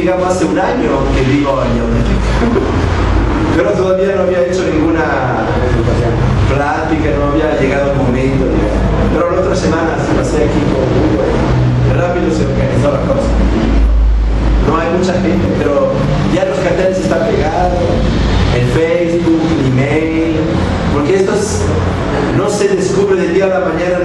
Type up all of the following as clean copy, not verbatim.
digamos, hace un año que vivo en Yautepec. Pero todavía no había hecho ninguna plática, no había llegado el momento, digamos. Pero la otra semana se pasé aquí con Hugo y rápido se organizó la cosa. No hay mucha gente, pero ya los carteles están pegados, en Facebook, en email, porque esto no se descubre del día a la mañana,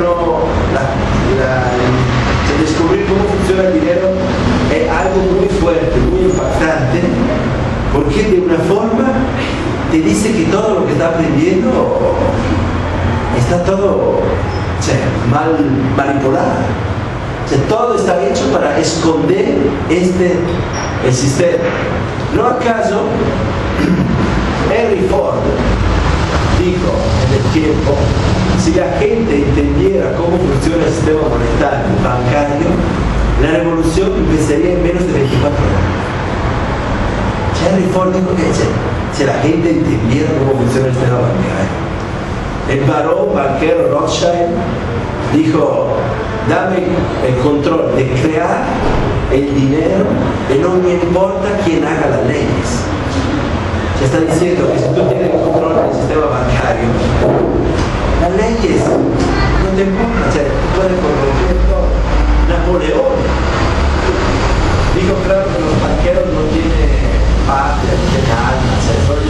descubrir cómo funciona el dinero es algo muy fuerte, muy impactante, porque de una forma te dice que todo lo que está aprendiendo está todo mal manipulado. Todo está hecho para esconder el sistema. ¿No acaso Henry Ford dijo en el tiempo, si la gente entendiera cómo funciona el sistema monetario bancario, la revolución empezaría en menos de 24 horas? Henry Ford dijo que si la gente entendiera cómo funciona el sistema bancario. El barón banquero Rothschild dijo, dame el control de crear el dinero y no me importa quién haga las leyes. Se está diciendo que si tú tienes el control del sistema bancario, las leyes no te importan, tú puedes corromper todo. Napoleón dijo, claro, que los banqueros no tienen patria, no tienen alma, solo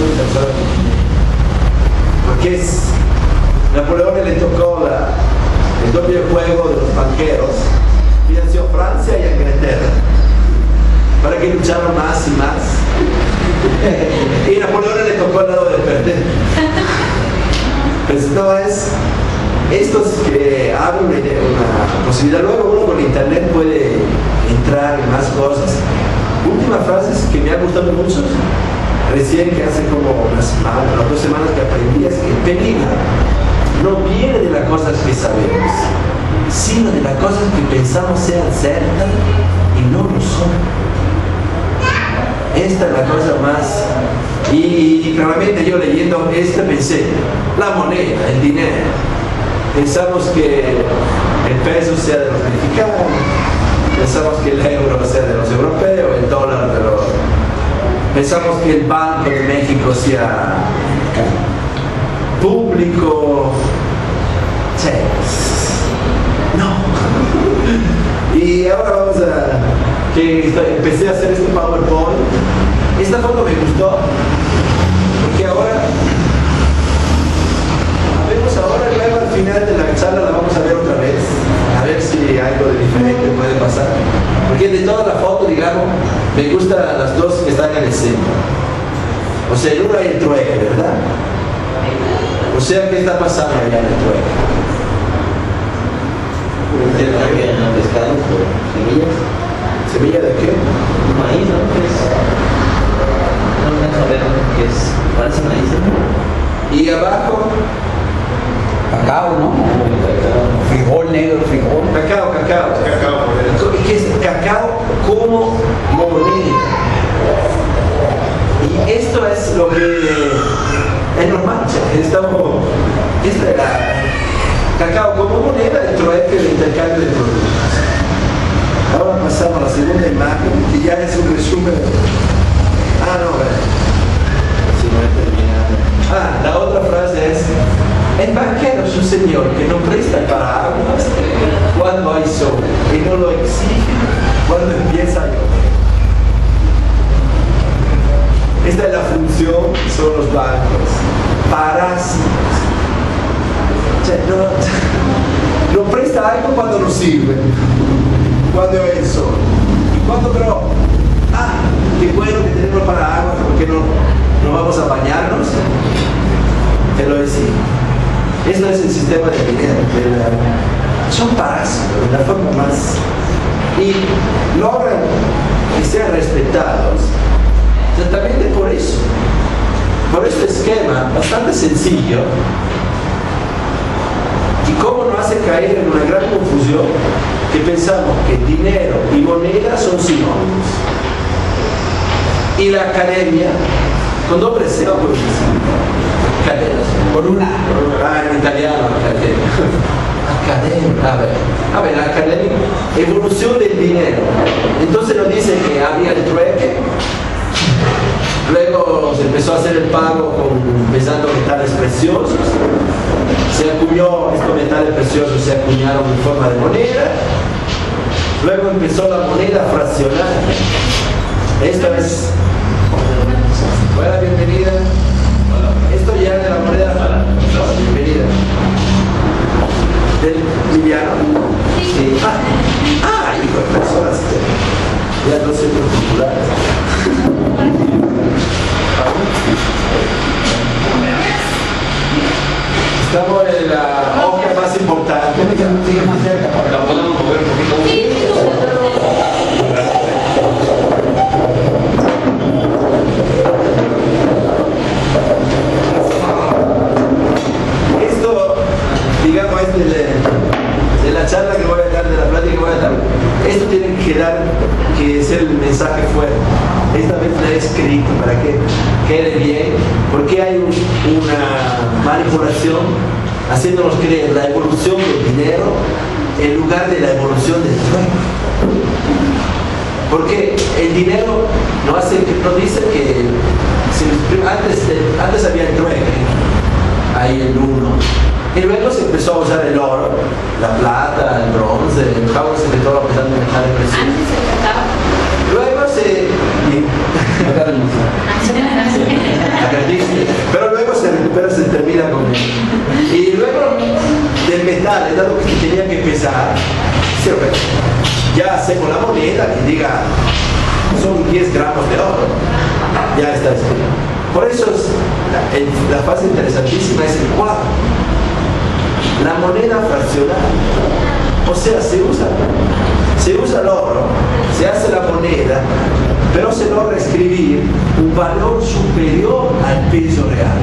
porque Napoleón le tocó el doble juego de los banqueros, financió Francia y Inglaterra para que lucharan más y más, y Napoleón le tocó el lado de perder. Pues no es estos que abren una posibilidad. Luego uno con internet puede entrar en más cosas. Últimas frases que me han gustado mucho recién, que hace como una semana o 2 semanas que aprendí, es que el peligro no viene de las cosas que sabemos, sino de las cosas que pensamos sean ciertas y no lo son. Esta es la cosa más. Y claramente yo leyendo esto pensé, la moneda, el dinero. Pensamos que el peso sea de los mexicanos, pensamos que el euro sea de los europeos, el dólar de los... Pensamos que el Banco de México sea público. No. Y ahora vamos a... empecé a hacer este PowerPoint. Esta foto me gustó porque ahora luego al final de la charla la vamos a ver otra vez, a ver si algo de diferente puede pasar, porque de toda la foto, digamos, me gustan las dos que están en el centro. O sea, en una hay el trueque, ¿verdad? O sea, ¿qué está pasando allá en el trueque? El trueque en los pescados por semillas. ¿Semilla de qué? Maíz, ¿no? No me saber qué es. Parece maíz, ¿no? Y abajo, cacao, ¿no? Frijol negro, frijol. Cacao. ¿Qué es cacao como moneda? Y esto es lo que es normal. Esta es la cacao como moneda, el trueque de intercambio de productos. Ahora pasamos a la segunda imagen, que ya es un resumen. Si no he terminado. La otra frase es: el banquero es un señor que no presta el paraguas cuando hay sol y no lo exige cuando empieza a llover. Esta es la función que son los bancos, parásitos. No presta algo cuando no sirve, cuando hay sol. Y cuando pero, qué bueno que tenemos paraguas, porque no vamos a bañarnos, te lo decía. Esto es el sistema de dinero. Son parásitos de la forma más. Y logran que sean respetados exactamente por eso. Por este esquema bastante sencillo, y cómo nos hace caer en una gran confusión, que pensamos que dinero y moneda son sinónimos. Y la academia, con doble C, Por una. en italiano, académico, evolución del dinero. Entonces nos dice que había el trueque, luego se empezó a hacer el pago pesando metales preciosos, se acuñó, estos metales preciosos se acuñaron en forma de moneda, luego empezó la moneda fraccional. Esta es, buena bienvenida. Esto ya de la moneda, bienvenida. ¿Del liviano? Sí. Hijo de personas. Ya no centros populares. Estamos en la hoja más importante. Sigue más cerca. La podemos mover un poquito. Esto, digamos, es de la charla que voy a dar, de la plática que voy a dar. Esto tiene que quedar, que ser el mensaje fuera. Esta vez la he escrito para que quede bien, porque hay una manipulación haciéndonos creer la evolución del dinero en lugar de la evolución del trueque. Porque el dinero nos dice que antes había el trueque, ahí el uno, y luego se empezó a usar el oro, la plata, el bronce, el cabo se empezó a usar en metales preciosos. Luego pero luego se recupera, se termina con él. Y luego del metal, dado que se tenía que pesar, ya hacemos la moneda que diga son 10 gramos de oro. Ya está escrito. Por eso la fase interesantísima es el cuadro. La moneda fraccional. O sea, se usa el oro, se hace la moneda, pero se logra escribir un valor superior al peso real.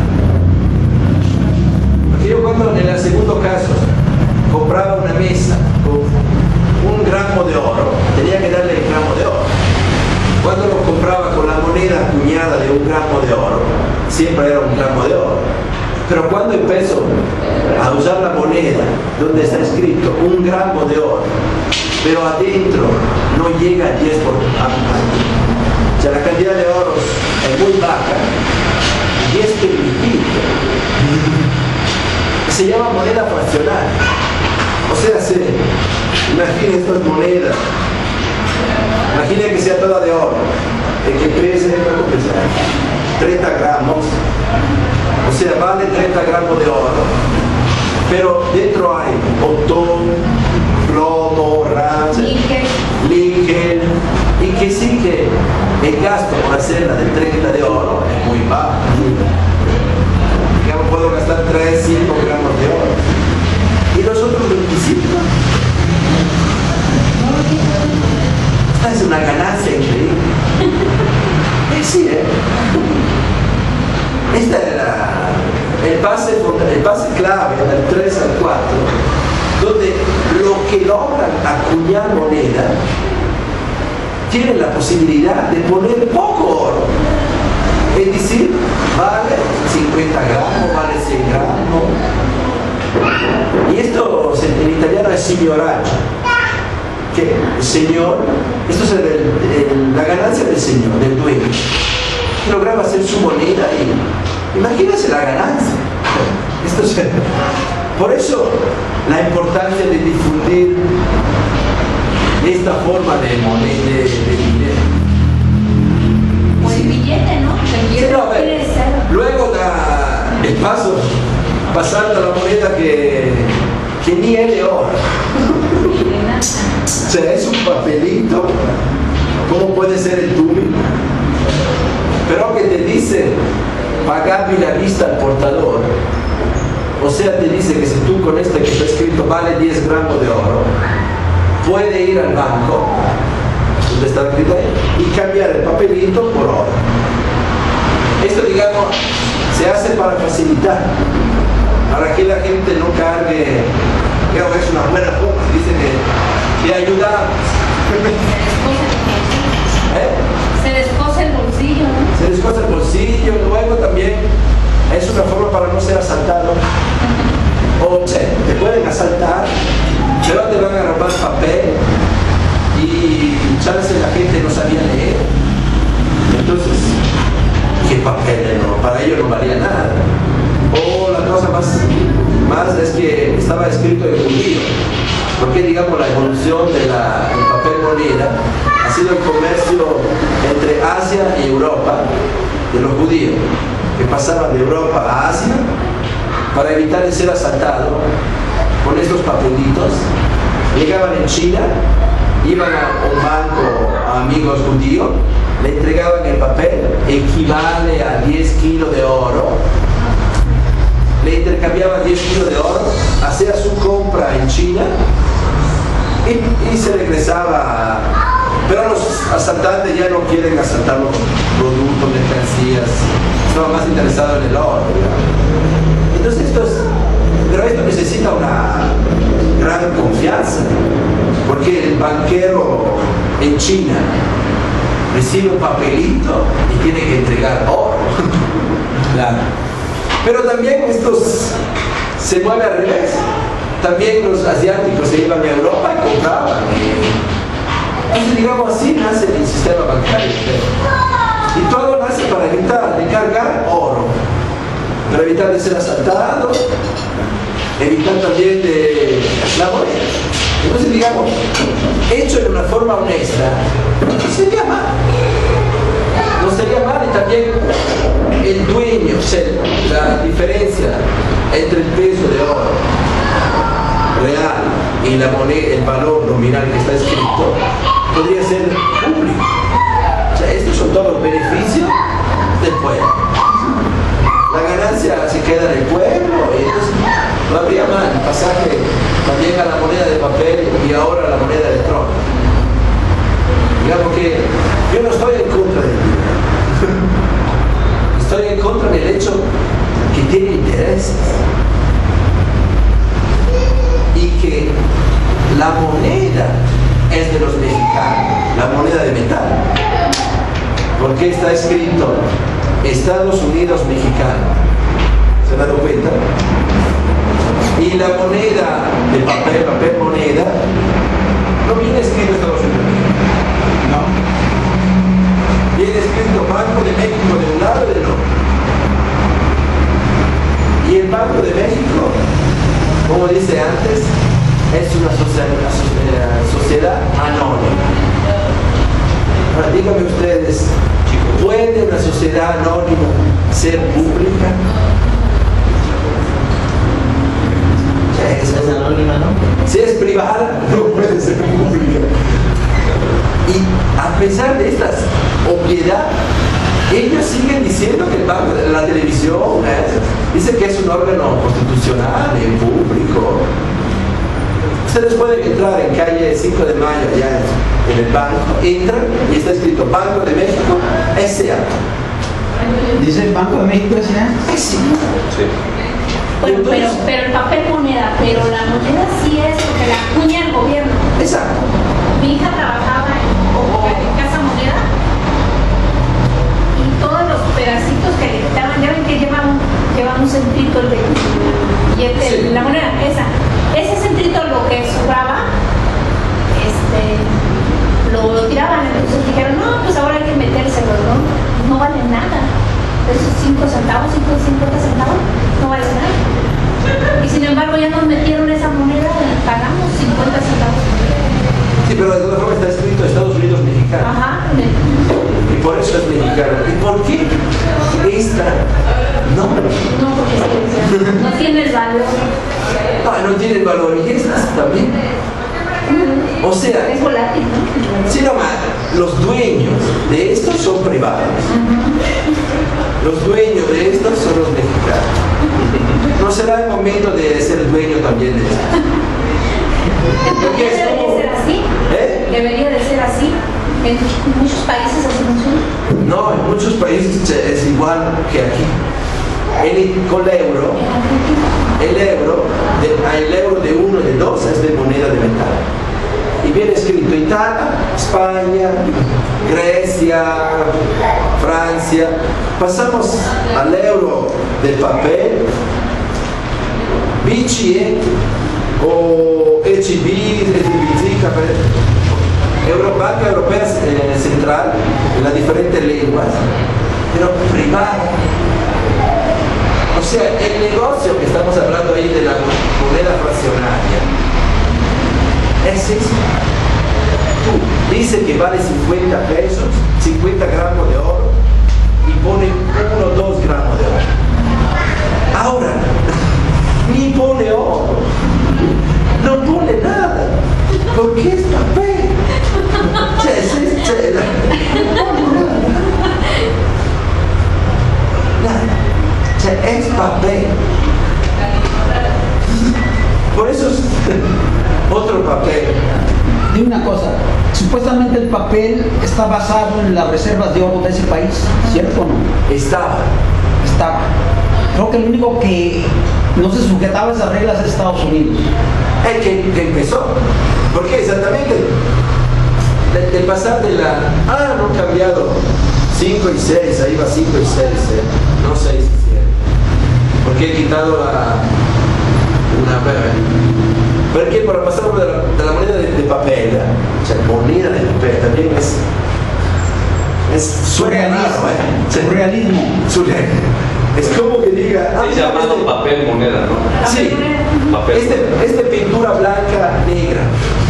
Porque yo cuando en el segundo caso compraba una mesa con 1 gramo de oro, tenía que darle el gramo de oro. Cuando lo compraba con la moneda acuñada de 1 gramo de oro, siempre era 1 gramo de oro. Pero cuando empezó a usar la moneda donde está escrito 1 gramo de oro, pero adentro no llega al 10%, o sea, la cantidad de oro es muy baja, y es permitido. Se llama moneda fraccional. O sea, imaginen estas monedas, imaginen que sea toda de oro, que pese, 30 gramos, o sea, vale 30 gramos de oro, pero dentro hay botón, plomo, raza, níquel, y que sí que el gasto por hacerla de 30 de oro es muy bajo. Digamos, puedo gastar 3, 5 gramos de oro. Y los otros 25. Esta es una ganancia increíble. Sí, Esta era el pase clave del 3 al 4, donde los que logran acuñar moneda tienen la posibilidad de poner poco oro. Es decir, vale 50 gramos, vale 100 gramos. Y esto en italiano es signoraggio, que el señor, esto es la ganancia del señor, del dueño, lograba hacer su moneda y imagínense la ganancia. Por eso la importancia de difundir esta forma de moneda, de dinero. O el billete, ¿no? El billete Sí, no, tiene que ser. luego el paso, pasando a la moneda que ni es de oro. O sea, es un papelito, como puede ser el túnel, pero que te dice pagar la vista al portador. O sea, te dice que si tú con este que está escrito vale 10 gramos de oro, puede ir al banco, donde está escrito ahí, y cambiar el papelito por oro. Esto, digamos, se hace para facilitar, para que la gente no cargue, digamos, es una buena forma, dice que ayudamos. Se descosa el bolsillo, ¿no? Se descosa el bolsillo, luego también es una forma para no ser asaltado. O O sea, te pueden asaltar, pero te van a robar papel y chance la gente no sabía leer. Entonces, ¿qué papel? No, para ellos no valía nada. O la cosa más es que estaba escrito en judío. Porque digamos la evolución del papel moneda ha sido el comercio entre Asia y Europa de los judíos, que pasaban de Europa a Asia para evitar de ser asaltado con estos papelitos. Llegaban en China, iban a un banco a amigos judíos, le entregaban el papel, equivale a 10 kilos de oro, le intercambiaban 10 kilos de oro, hacía su compra en China y se regresaba. Pero los asaltantes ya no quieren asaltar los productos, mercancías, estaban más interesados en el oro, digamos. Entonces pero esto necesita una gran confianza, porque el banquero en China recibe un papelito y tiene que entregar oro. Claro. Pero también estos se mueve al revés. También los asiáticos se iban a Europa y compraban. Entonces, digamos así, nace el sistema bancario. Y todo nace para evitar de cargar oro, para evitar de ser asaltado, evitar también de la moneda. Entonces, digamos, hecho de una forma honesta, no sería mal. No sería mal. Y también el dueño, o sea, la diferencia entre el peso de oro real y la moneda, el valor nominal que está escrito, podría ser público. O sea, estos son todos los beneficios del pueblo. La ganancia se queda en el pueblo, y entonces no habría mal el pasaje también a la moneda de papel y ahora a la moneda electrónica. Digamos que yo no estoy en contra del dinero. Estoy en contra del hecho que tiene intereses y que la moneda es de los mexicanos, la moneda de metal, porque está escrito Estados Unidos mexicano. ¿Se han dado cuenta? Y la moneda de papel moneda, no viene escrito Estados Unidos, no. Viene escrito Banco de México de un lado y del otro. Y el Banco de México, como dice antes, es una sociedad anónima. Ahora, díganme ustedes, ¿puede una sociedad anónima ser pública? Es anónima, ¿no? Si es privada, no puede ser pública. Y a pesar de esta obviedad, ellos siguen diciendo que la televisión dice que es un órgano constitucional y público. Ustedes pueden entrar en calle 5 de Mayo, allá en el banco, entran y está escrito Banco de México S.A. ¿Dice el Banco de México S.A.? Sí. Bueno, pero el papel moneda, pero la moneda sí es porque la acuña el gobierno. Exacto. Mi hija trabajaba en Casa Moneda y todos los pedacitos que le quitaban, ya ven que llevan un centrito el billete, sí. La moneda, ese centrito lo que sobraba, lo tiraban. Entonces dijeron, no, pues ahora hay que metérselo, no vale nada. Esos 5 centavos, 50 centavos, no vale nada. Y sin embargo ya nos metieron esa moneda y pagamos 50 centavos. Sí, pero de todas formas está escrito Estados Unidos mexicano. Ajá. Y por eso es mexicano. ¿Y por qué esta no? No, porque no tiene el valor. No tiene el valor. Y esta también. O sea, es volátil, ¿no? Sí, nomás, los dueños de estos son privados. Los dueños de estos son los mexicanos. ¿No será el momento de ser dueño también de esto? Debería de ser así. Debería de ser así. En muchos países así funciona. No, en muchos países es igual que aquí. Con el euro de 1 y de 2 es de moneda de metal. Y viene escrito Italia, España, Grecia, Francia. Pasamos al euro de papel BCE o ECB, Banca Europea Central, en las diferentes lenguas, pero privada. O sea, el negocio que estamos hablando ahí de la moneda fraccionaria es eso. Tú dice que vale 50 pesos, 50 gramos de oro, y pone 1 o 2 gramos de oro. Ahora, ni pone oro, no pone nada, porque es papel. Es papel. Por eso es otro papel. Dime una cosa, supuestamente el papel está basado en las reservas de oro de ese país, ¿cierto o no? Estaba. Creo que el único que no se sujetaba a esas reglas es Estados Unidos. El que empezó. ¿Por qué exactamente? De pasar de la... no han cambiado 5 y 6, ahí va 5 y 6, no 6 y 7. Porque he quitado porque para pasar de la moneda de papel, o sea, moneda de papel también es surrealismo. Es como que diga... Es llamado papel moneda, ¿no? Sí, papel. Es de pintura blanca, negra.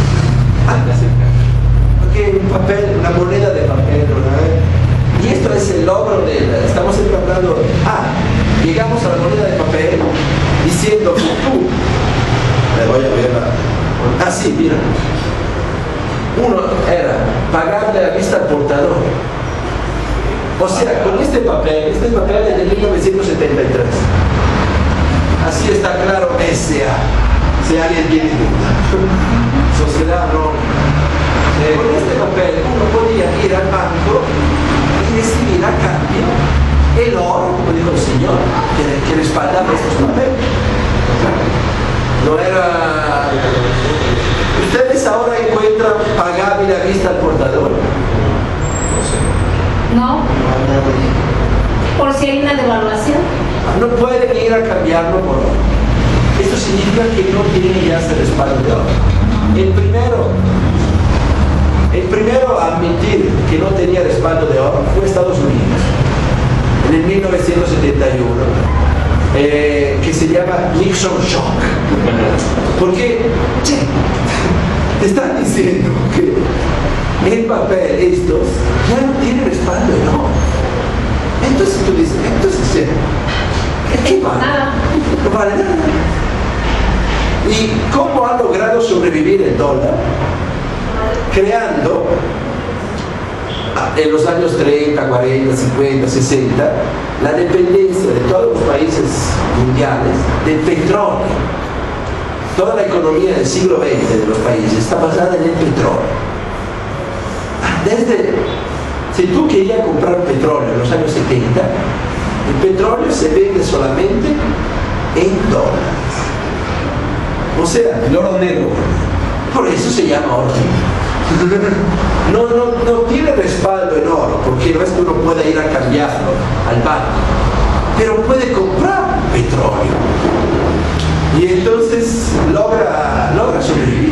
Porque un papel, una moneda de papel, ¿no? Y esto es el logro estamos siempre hablando, llegamos a la moneda de papel diciendo que tú, le voy a ver sí, mira, uno era pagarle a vista al portador. O sea, con este papel es de 1973. Así está claro S.A. Si alguien tiene duda. Sociedad no. Con este papel uno podía ir al banco y recibir a cambio el oro, como dijo el señor, que respaldaba estos papeles. No era... Ustedes ahora encuentran pagable a vista al portador. No. Por si hay una devaluación. No pueden ir a cambiarlo por oro. Esto significa que no tiene ya ese respaldo de oro. El primero a admitir que no tenía respaldo de oro fue Estados Unidos, en el 1971, que se llama Nixon Shock. Porque, te están diciendo que el papel estos ya no tiene respaldo de oro. Entonces tú dices, ¿qué vale? Nada. No vale nada. ¿Y cómo ha logrado sobrevivir el dólar? Creando en los años 30, 40, 50, 60 la dependencia de todos los países mundiales del petróleo. Toda la economía del siglo XX de los países está basada en el petróleo. Si tú querías comprar petróleo en los años 70, el petróleo se vende solamente en dólares. O sea, El oro negro. por eso se llama oro. No tiene respaldo en oro, porque no es que uno pueda ir a cambiarlo al banco, pero puede comprar petróleo. Y entonces logra sobrevivir.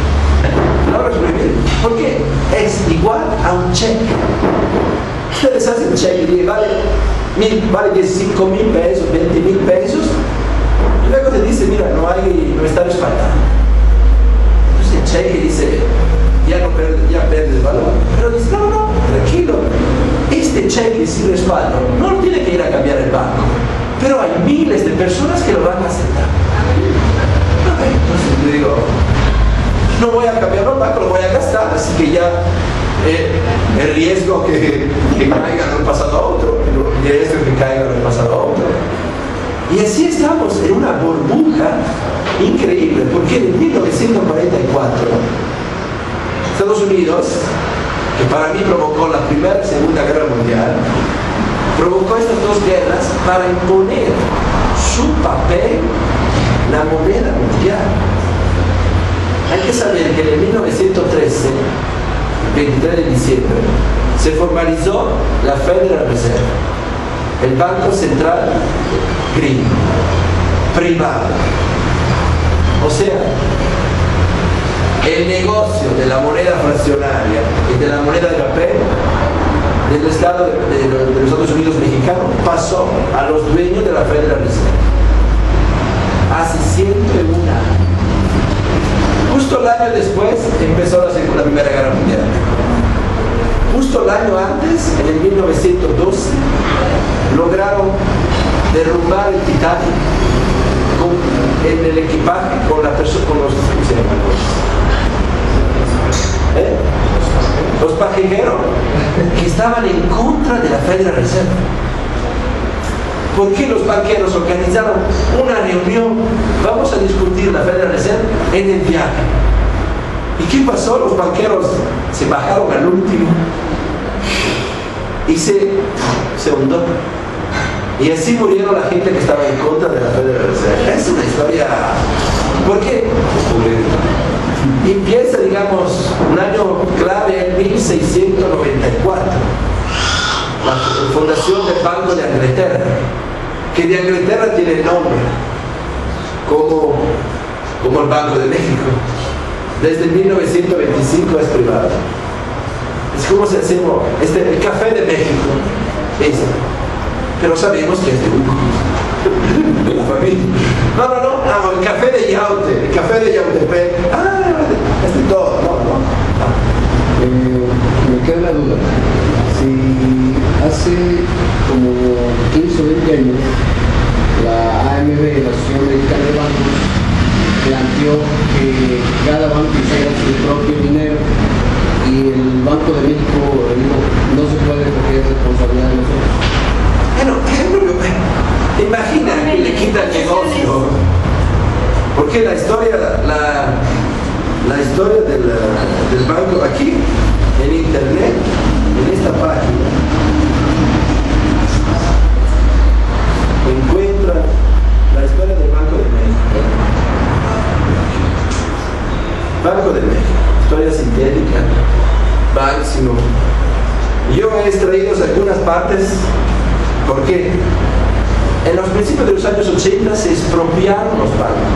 Porque es igual a un cheque. Ustedes hacen cheque y vale 15,000 pesos, 20,000 pesos. Y luego te dice, mira, no está respaldado. Entonces el cheque dice, ya pierde valor. Pero dice, no, tranquilo. Este cheque sin respaldo no lo tiene que ir a cambiar el banco. Pero hay miles de personas que lo van a aceptar. Entonces yo digo, no voy a cambiarlo al banco, lo voy a gastar, así que ya el riesgo que caiga no he pasado a otro, el riesgo que caiga no he pasado a otro. Y así estamos en una burbuja increíble, porque en 1944 Estados Unidos, que para mí provocó la Primera y Segunda Guerra Mundial, provocó estas dos guerras para imponer su papel, la moneda mundial. Hay que saber que en 1913, 23 de diciembre, se formalizó la Federal Reserve, el Banco Central gringo, privado. O sea, el negocio de la moneda fraccionaria y de la moneda de papel del Estado de los Estados Unidos mexicanos pasó a los dueños de la Federal Reserve hace 101 años. Justo el año después empezó la Primera Guerra Mundial. Justo el año antes, en el 1912, lograron derrumbar el Titanic en el equipaje con la persona, con los, ¿cómo se llaman? Los pajeros que estaban en contra de la Federal Reserve. ¿Por qué los banqueros organizaron una reunión? Vamos a discutir la Federal Reserve en el viaje. ¿Y qué pasó? Los banqueros se bajaron al último y se hundió. Y así murieron la gente que estaba en contra de la Federal Reserve. Es una historia. ¿Por qué? Empieza, digamos, un año clave en 1694, la fundación del Banco de Inglaterra, que de Inglaterra tiene el nombre como el Banco de México. Desde 1925 es privado. Es como si hacemos el Café de México, pero sabemos que es de Hugo, de la familia. No, el Café de Yaute, el Café de Yautepec, es de todo, Me queda la duda. Si hace como 15 o 20 años la AMB, la Asociación Mexicana de Bancos, planteó que cada banco hiciera su propio dinero y el Banco de México dijo, no se puede porque es responsabilidad de nosotros. Imagina que le quita el negocio. Porque la historia del banco aquí, en internet, en esta página, encuentra la historia del Banco de México. Banco de México, historia sintética, máximo. Yo he extraído algunas partes porque en los principios de los años 80 se expropiaron los bancos.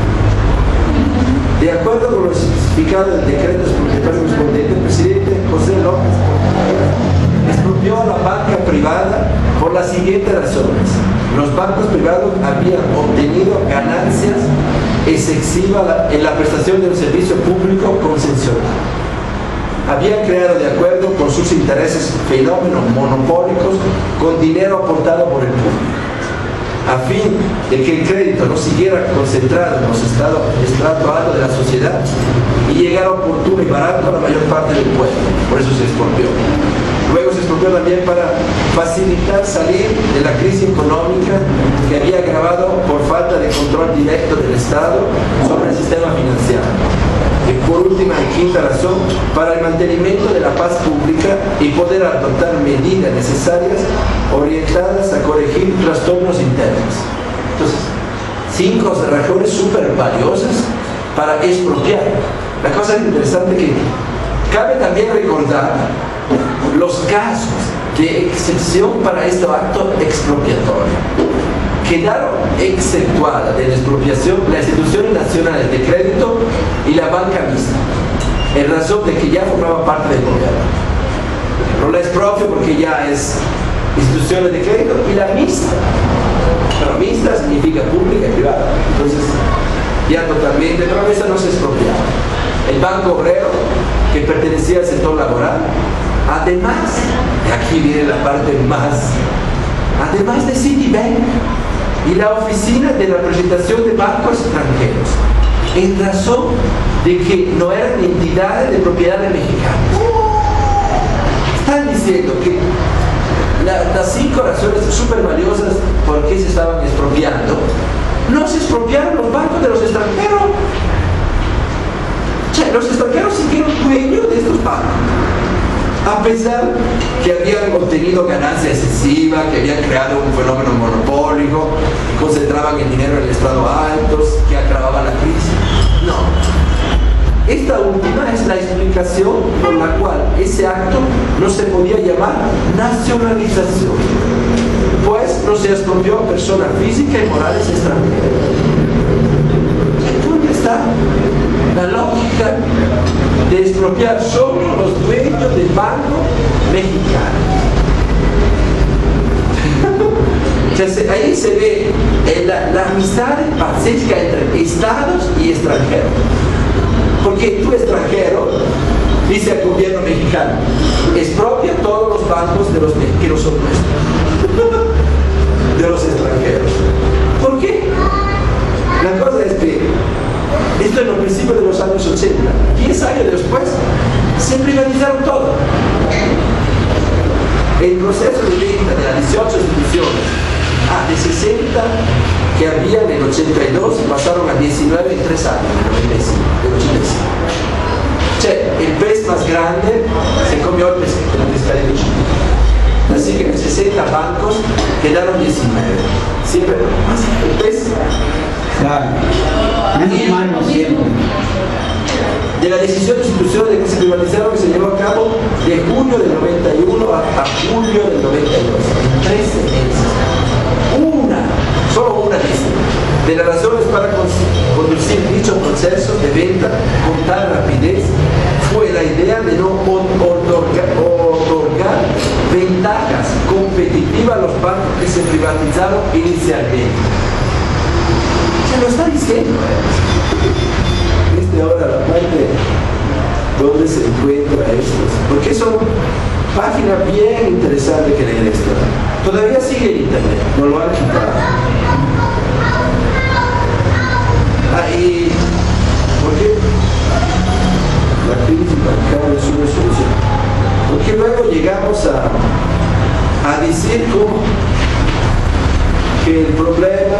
De acuerdo con lo especificado del decreto expropiatorio correspondiente, el presidente José López expropió a la banca privada por las siguientes razones. Los bancos privados habían obtenido ganancias excesivas en la prestación de un servicio público concesionado. Habían creado, de acuerdo con sus intereses, fenómenos monopólicos con dinero aportado por el público. A fin de que el crédito no siguiera concentrado en los estratos altos de la sociedad y llegara oportuno y barato a la mayor parte del pueblo. Por eso se expropió. Luego se expropió también para facilitar salir de la crisis económica que había agravado por falta de control directo del Estado sobre el sistema financiero. Y por última y quinta razón, para el mantenimiento de la paz pública y poder adoptar medidas necesarias orientadas a corregir trastornos internos. Entonces, 5 razones súper valiosas para expropiar. La cosa interesante que cabe también recordar los casos de excepción para este acto expropiatorio. Quedaron exceptuadas de la expropiación las instituciones nacionales de crédito y la banca mixta, en razón de que ya formaba parte del gobierno. No la expropio porque ya es instituciones de crédito y la mixta. Pero mixta significa pública y privada. Entonces, ya totalmente, pero esa no se expropiaba. El Banco Obrero, que pertenecía al sector laboral, además, y aquí viene la parte más, además de Citibank y la oficina de representación de bancos extranjeros, en razón de que no eran entidades de propiedad de mexicanos. Están diciendo que las 5 razones súper valiosas por qué se estaban expropiando, no se expropiaron los bancos de los extranjeros. Los extranjeros siguieron dueños de estos bancos, a pesar que habían obtenido ganancia excesiva, que habían creado un fenómeno monopólico, que concentraban el dinero en el estrado altos, que agravaban la crisis. No. Esta última es la explicación por la cual ese acto no se podía llamar nacionalización, pues no se expropió a personas físicas y morales extranjeras. ¿Dónde está amistad pacífica entre estados y extranjeros. Porque tú extranjero, dice el gobierno mexicano, expropia todos los bancos de los que no son nuestros, de los extranjeros. ¿Por qué? La cosa es que esto en los principios de los años 80, 10 años después, se privatizaron todo. El proceso de venta de las 18 instituciones, de 60 que había en el 82, pasaron a 19 en 3 años, en el 85. El pez más grande se comió el pescadito chico. Así que en 60 bancos quedaron 19. Siempre el pez. Claro. Menos manos siempre. De la decisión de institución de que se privatizaron, que se llevó a cabo de junio del 91 a julio del 92, en 13 meses. Solo una lista de las razones para conducir dicho proceso de venta con tal rapidez fue la idea de no otorgar ventajas competitivas a los bancos que se privatizaron inicialmente. Se lo está diciendo. Ahora la parte donde se encuentra esto, porque son páginas bien interesantes que leer esto. Todavía sigue en internet, no lo han quitado. Y ¿por qué? La crisis bancaria es una solución. Porque luego llegamos a decir como que el problema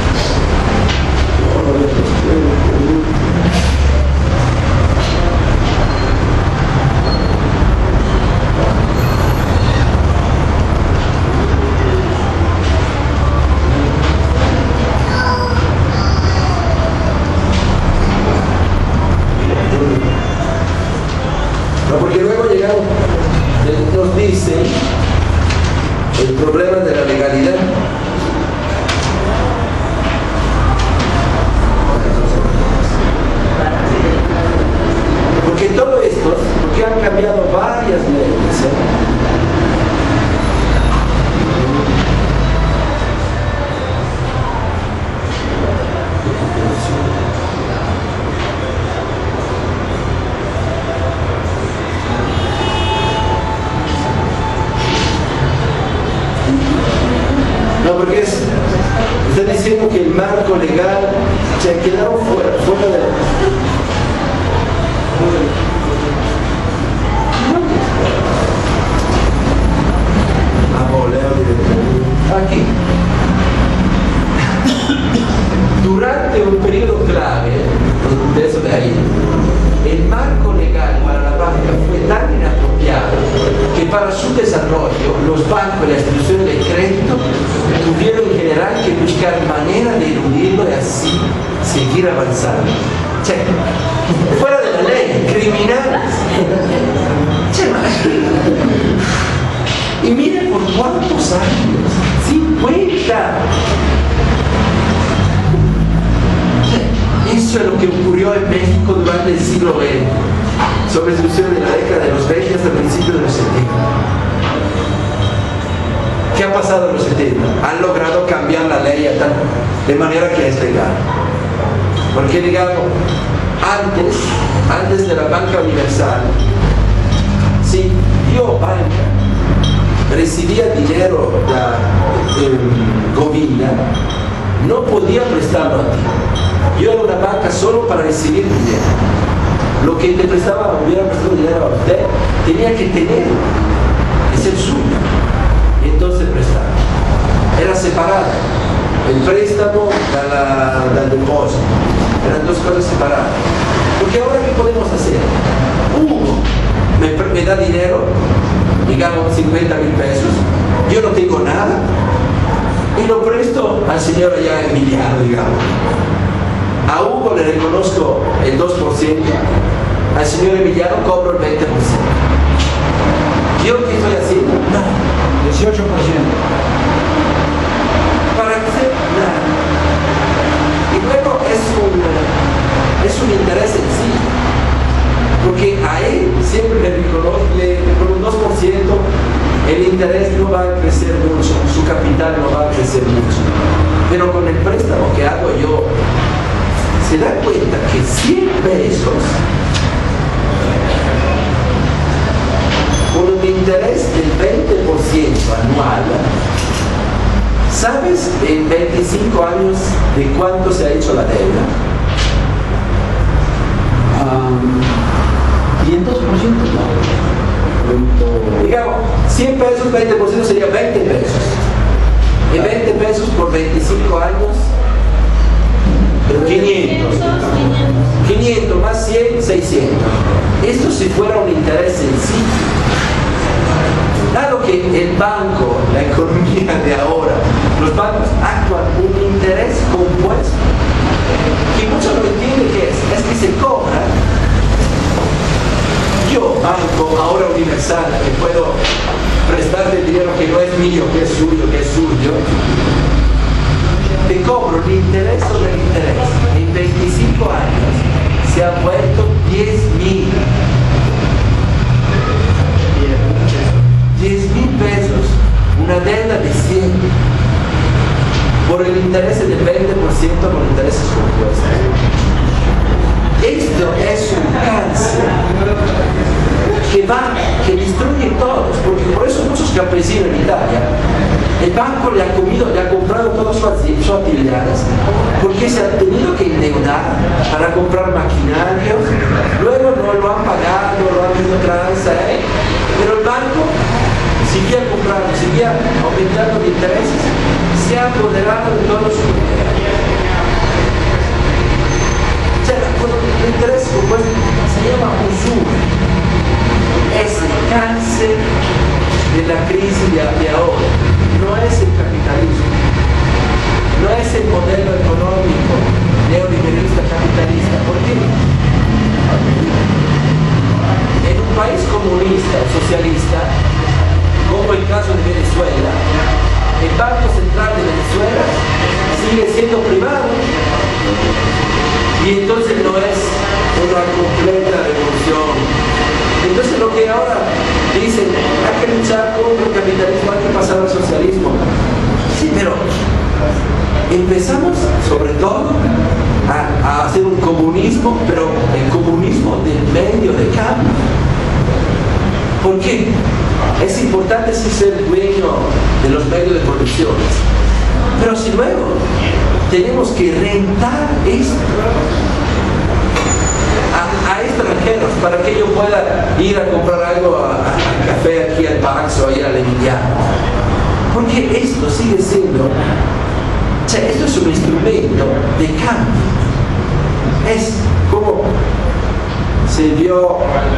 porque luego llegamos, nos dicen el problema de la legalidad. Porque todo esto, porque han cambiado varias leyes, No, porque está diciendo que el marco legal se quedaron fuera de aquí. Durante un periodo clave de eso de ahí, el marco legal para la banca fue tan inapropiado que para su desarrollo los bancos y las instituciones de crédito tuvieron en general que buscar manera de eludirlo y así seguir avanzando. Fuera de la ley, criminales. Y miren por cuántos años, 50. Eso es lo que ocurrió en México durante el siglo XX, sobre solución de la década de los 20 hasta el principio de los 70. ¿Qué ha pasado en los 70? Han logrado cambiar la ley de manera que es legal. Porque digamos, antes de la banca universal, si yo banca recibía dinero del gobierno, no podía prestarlo a ti. Yo era una banca solo para recibir dinero. Lo que te prestaba, hubiera prestado dinero a usted, tenía que tener, es el suyo. Y entonces prestar. Era separado. El préstamo del depósito. Eran dos cosas separadas. Porque ahora, ¿qué podemos hacer? Uno me da dinero, digamos 50.000 pesos, yo no tengo nada, y lo presto al señor allá Emiliano, digamos. A Hugo le reconozco el 2%, al señor Emiliano cobro el 20%. ¿Yo qué estoy haciendo? Nada. 18%. Para hacer nada. Y luego es un interés en sí, porque a él siempre le reconozco, con un 2%, el interés no va a crecer mucho, su capital no va a crecer mucho. pero con el préstamo que hago yo, se da cuenta que 100 pesos con un interés del 20% anual, ¿sabes en 25 años de cuánto se ha hecho la deuda? 500%, no. Digamos, 100 pesos, 20% sería 20 pesos. Y 20 pesos por 25 años, 500. 500 más 100, 600. Esto si fuera un interés sencillo. Dado que el banco, la economía de ahora, los bancos actúan un interés compuesto, que muchos no entienden qué es que se cobra. Yo, banco, ahora universal, que puedo prestarte el dinero que no es mío, que es suyo, te cobro el interés sobre el interés. En 25 años se ha vuelto 10.000. 10.000 pesos, una deuda de 100 por el interés del 20% con intereses compuestos. Esto es un cáncer que destruye todos, porque por eso muchos campesinos en Italia, el banco le ha comprado todas sus actividades, porque se han tenido que endeudar para comprar maquinario, luego no lo han pagado, lo han ido atrás, pero el banco seguía comprando, seguía aumentando de intereses, se ha apoderado de todos sus dinero. O sea, el interés compuesto se llama usura. Es el cáncer de la crisis de ahora. No es el capitalismo, no es el modelo económico neoliberalista capitalista. ¿Por qué? En un país comunista o socialista, como el caso de Venezuela, el Banco Central de Venezuela sigue siendo privado y entonces no es una completa revolución. Entonces lo que ahora dicen, hay que luchar contra el capitalismo, hay que pasar al socialismo. Sí, pero empezamos sobre todo a hacer un comunismo, pero el comunismo del medio de cambio. ¿Por qué? Es importante sí ser dueño de los medios de producción, pero si luego tenemos que rentar esto a extranjeros para que yo pueda ir a comprar algo al café aquí al Pax o ir al Emiliano, porque esto sigue siendo, o sea, esto es un instrumento de cambio. Es como se vio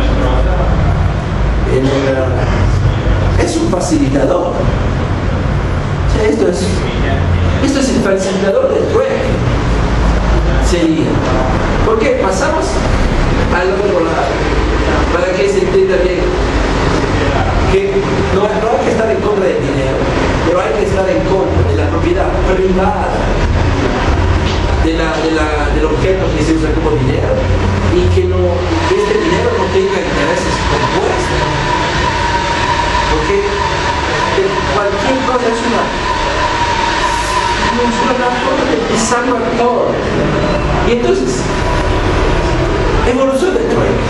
es un facilitador. O sea, esto es el facilitador del trueque. Sería. ¿Por qué? Pasamos al otro lado, para que se entienda bien que no hay que estar en contra del dinero, pero hay que estar en contra de la propiedad privada del objeto que se usa como dinero y que este dinero no tenga intereses compuestos, porque cualquier cosa es una forma de pisarlo a todo. Y entonces evolución del trueque.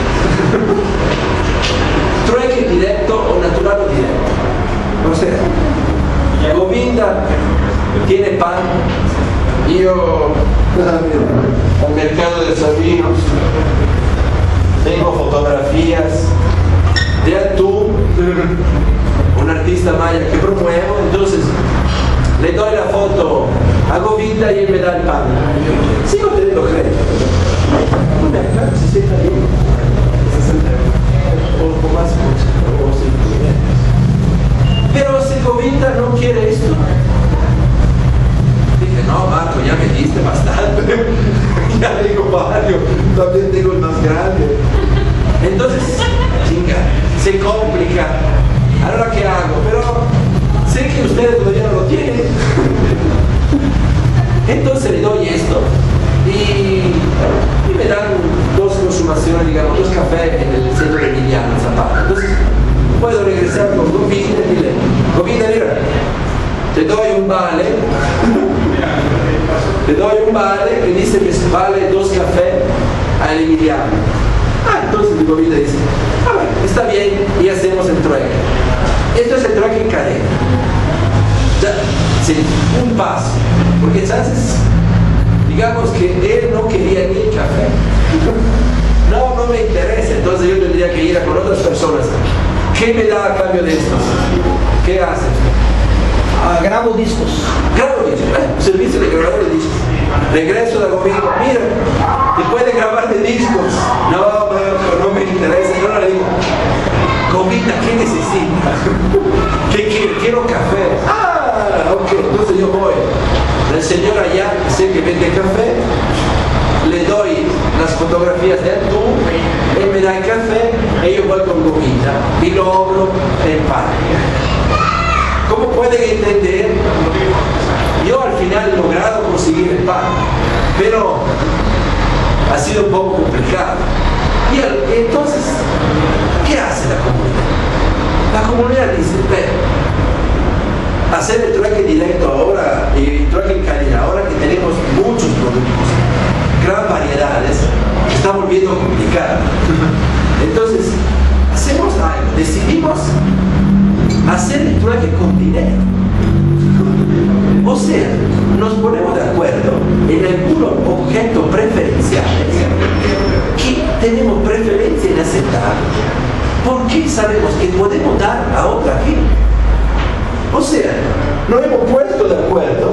Trueque directo o natural o directo. O sea, Govinda tiene pan, yo al mercado de Sabinos tengo fotografías de Atú, un artista maya que promuevo, entonces le doy la foto a Govinda y él me da el pan. Sigo teniendo crédito. Claro, se sienta bien. O más o 5. Pero si Govinda no quiere esto, dije, no, Marco, ya me diste bastante. Ya tengo varios, también tengo el más grande. Entonces, chinga, se complica. Ahora, ¿qué hago? Pero sé que ustedes todavía no lo tienen. Entonces le doy esto y me dan dos consumaciones, digamos, 2 cafés en el centro de Emiliano, en Zapata. Entonces puedo regresar con Govinda y dile, Govinda, mira, te doy un vale el gobierno dice, bueno, está bien, y hacemos el trueque. Esto es el trueque en cadena. Ya, sí, un paso. Porque entonces, digamos que él no quería ni el café. No me interesa, entonces yo tendría que ir a con otras personas. ¿Qué me da a cambio de estos? ¿Qué hacen? Grabo discos. Grabo discos, servicio de grabador de discos. Regreso del gobierno, mira, ¿te puede grabar de discos? No me interesa, yo no le digo, comida, ¿qué necesita? ¿Qué quiere? Quiero café. Ok, entonces yo voy. El señor allá, sé que vende café, le doy las fotografías de atún, él me da el café, y yo voy con comida y lo obro en pan. ¿Cómo pueden entender? Yo al final he logrado conseguir el pan, pero ha sido un poco complicado. Y entonces, ¿qué hace la comunidad? La comunidad dice, hacer el trueque directo ahora y el trueque en cadena, ahora que tenemos muchos productos, gran variedades, se está volviendo complicado. Entonces, hacemos algo, decidimos hacer el trueque con dinero. O sea, nos ponemos de acuerdo en algunos objetos preferenciales que tenemos preferencia en aceptar, porque sabemos que podemos dar a otra gente. O sea, nos hemos puesto de acuerdo.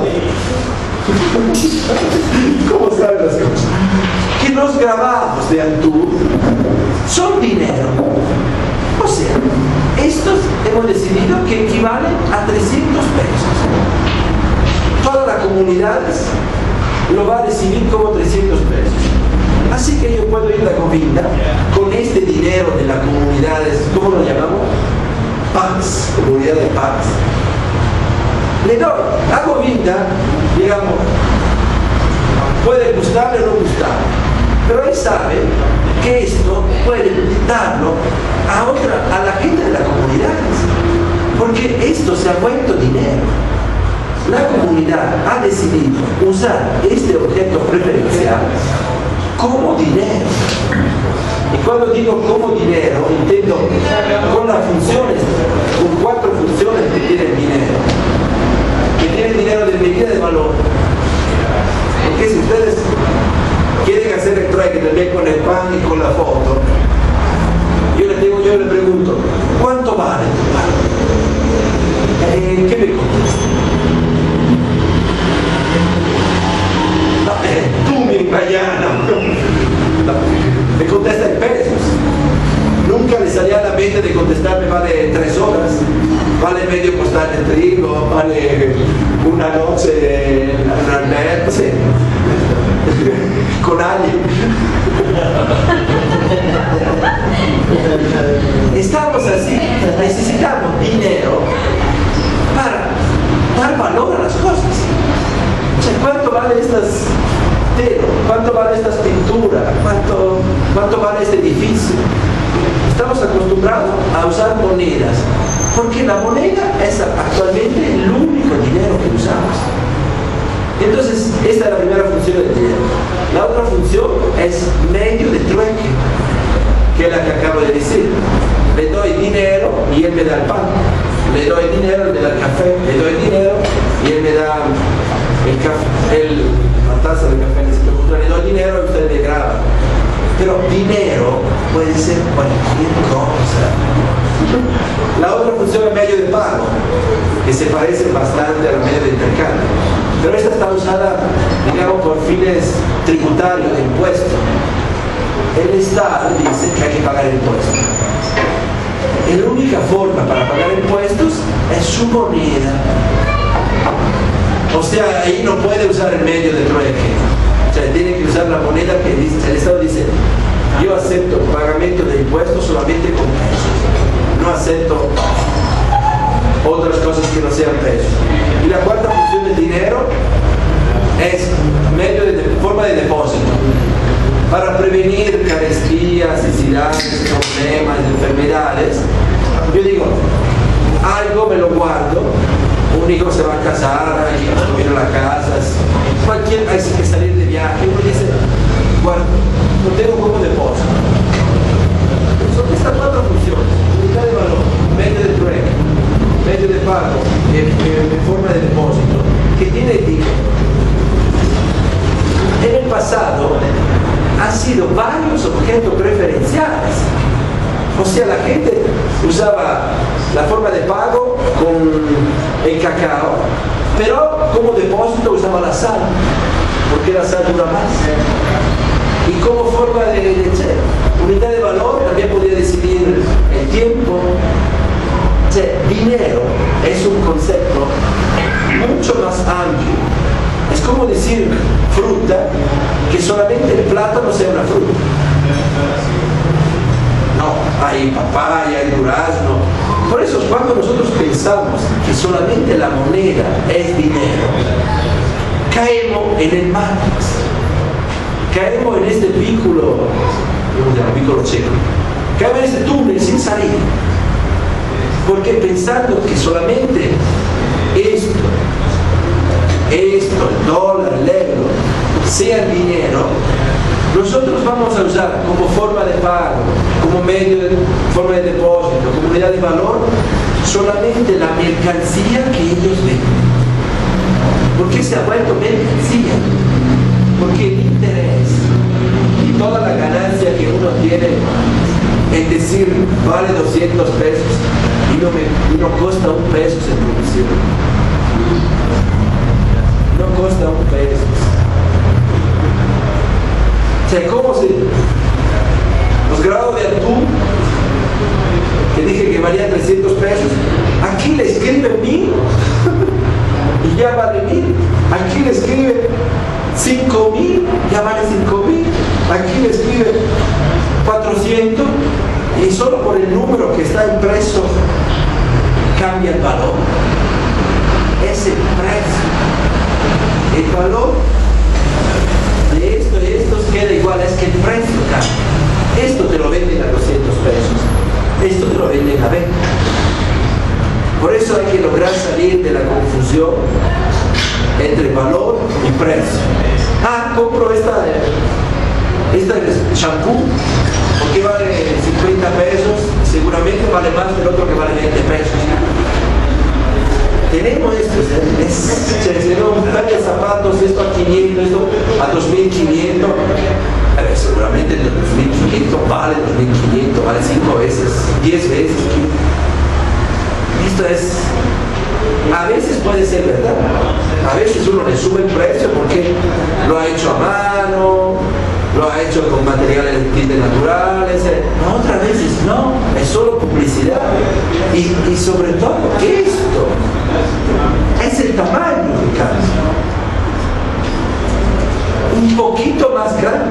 ¿Cómo saben las cosas? Que los grabados de atún son dinero. O sea, estos hemos decidido que equivalen a 300 pesos. Toda la comunidad lo va a recibir como 300 pesos. Así que yo puedo ir a la comida con este dinero de las comunidades, ¿cómo lo llamamos? PACs, comunidad de PACs. Le doy a comida, digamos, puede gustarle o no gustarle, pero él sabe que esto puede darlo a la gente de la comunidad, porque esto se ha vuelto dinero. La comunidad ha decidido usar este objeto preferencial como dinero. Y cuando digo como dinero, entiendo con las funciones, con 4 funciones que tiene el dinero. Que tiene el dinero de medida de valor. Porque si ustedes quieren hacer el trueque también con el pan y con la foto, yo le pregunto, ¿cuánto vale tu pan? ¿Qué me contesta? Tú mi payana. Me contesta en pesos. Nunca le salía a la mente de contestarme vale 3 horas, vale medio costal de trigo, vale una noche en Albert, no sé, con alguien. Estamos así, necesitamos dinero para dar valor a las cosas. O sea, ¿cuánto vale estas telas? ¿Cuánto vale estas pinturas? ¿Cuánto vale este edificio? Estamos acostumbrados a usar monedas, porque la moneda es actualmente el único dinero que usamos. Entonces, esta es la primera función del dinero. La otra función es medio de trueque, que es la que acabo de decir. Le doy dinero y él me da el pan. Le doy dinero, él me da el café. Le doy dinero y él me da la taza de café. Le doy dinero y usted me graba. Pero dinero puede ser cualquier cosa. La otra función es medio de pago, que se parece bastante al medio de intercambio. Pero esta está usada, digamos, por fines tributarios, de impuestos. El Estado dice que hay que pagar impuestos. Y la única forma para pagar impuestos es su moneda. O sea, ahí no puede usar el medio de trueque. O sea, tiene que usar la moneda que dice, el Estado dice, yo acepto pagamento de impuestos solamente con pesos. No acepto otras cosas que no sean pesos. Y la cuarta función del dinero es medio de forma de depósito. Para prevenir carestías, necesidades, problemas, enfermedades, yo digo, algo me lo guardo. Un hijo se va a casar, hay que construir la casa, hay que salir de viaje, uno dice, guardo, no tengo como depósito. varios objetos preferenciales. O sea, la gente usaba la forma de pago con el cacao, pero como depósito usaba la sal, porque la sal dura más. Y como forma de unidad de valor también podía decidir el tiempo. O sea, dinero es un concepto mucho más amplio. Es como decir fruta, que solamente el plátano sea una fruta. No, hay papaya, hay durazno. Por eso cuando nosotros pensamos que solamente la moneda es dinero, caemos en el Matrix. Caemos en este vínculo, vínculo checo. Caemos en este túnel sin salir. Porque pensando que solamente esto, el dólar, el euro, sea dinero, nosotros vamos a usar como forma de pago, como medio de forma de depósito, como unidad de valor, solamente la mercancía que ellos venden. ¿Por qué se ha vuelto mercancía? Porque el interés y toda la ganancia que uno tiene, es decir, vale 200 pesos y no cuesta un peso en producción. No cuesta un peso. O sea, ¿cómo se...? Los grados de atún, que dije que valían 300 pesos, aquí le escriben 1000 y ya vale 1000. Aquí le escriben 5000, ya vale 5000. Aquí le escriben 400 y solo por el número que está impreso cambia el valor. Es el precio. El valor de esto y estos queda igual, es que el precio cambia. Esto te lo venden a 200 pesos, esto te lo venden a 20. Por eso hay que lograr salir de la confusión entre valor y precio. Compro esta shampoo, porque vale 50 pesos, seguramente vale más del otro que vale 20 pesos. Tenemos esto, un par de zapatos, esto a 500, esto a 2500. A ver, seguramente el 2500 vale 2500, vale 5 veces, 10 veces. Esto es, a veces puede ser verdad, a veces uno le sube el precio porque lo ha hecho a mano, lo ha hecho con materiales naturales, otras veces no, es solo publicidad. Y sobre todo, esto es el tamaño que cambia. Un poquito más grande.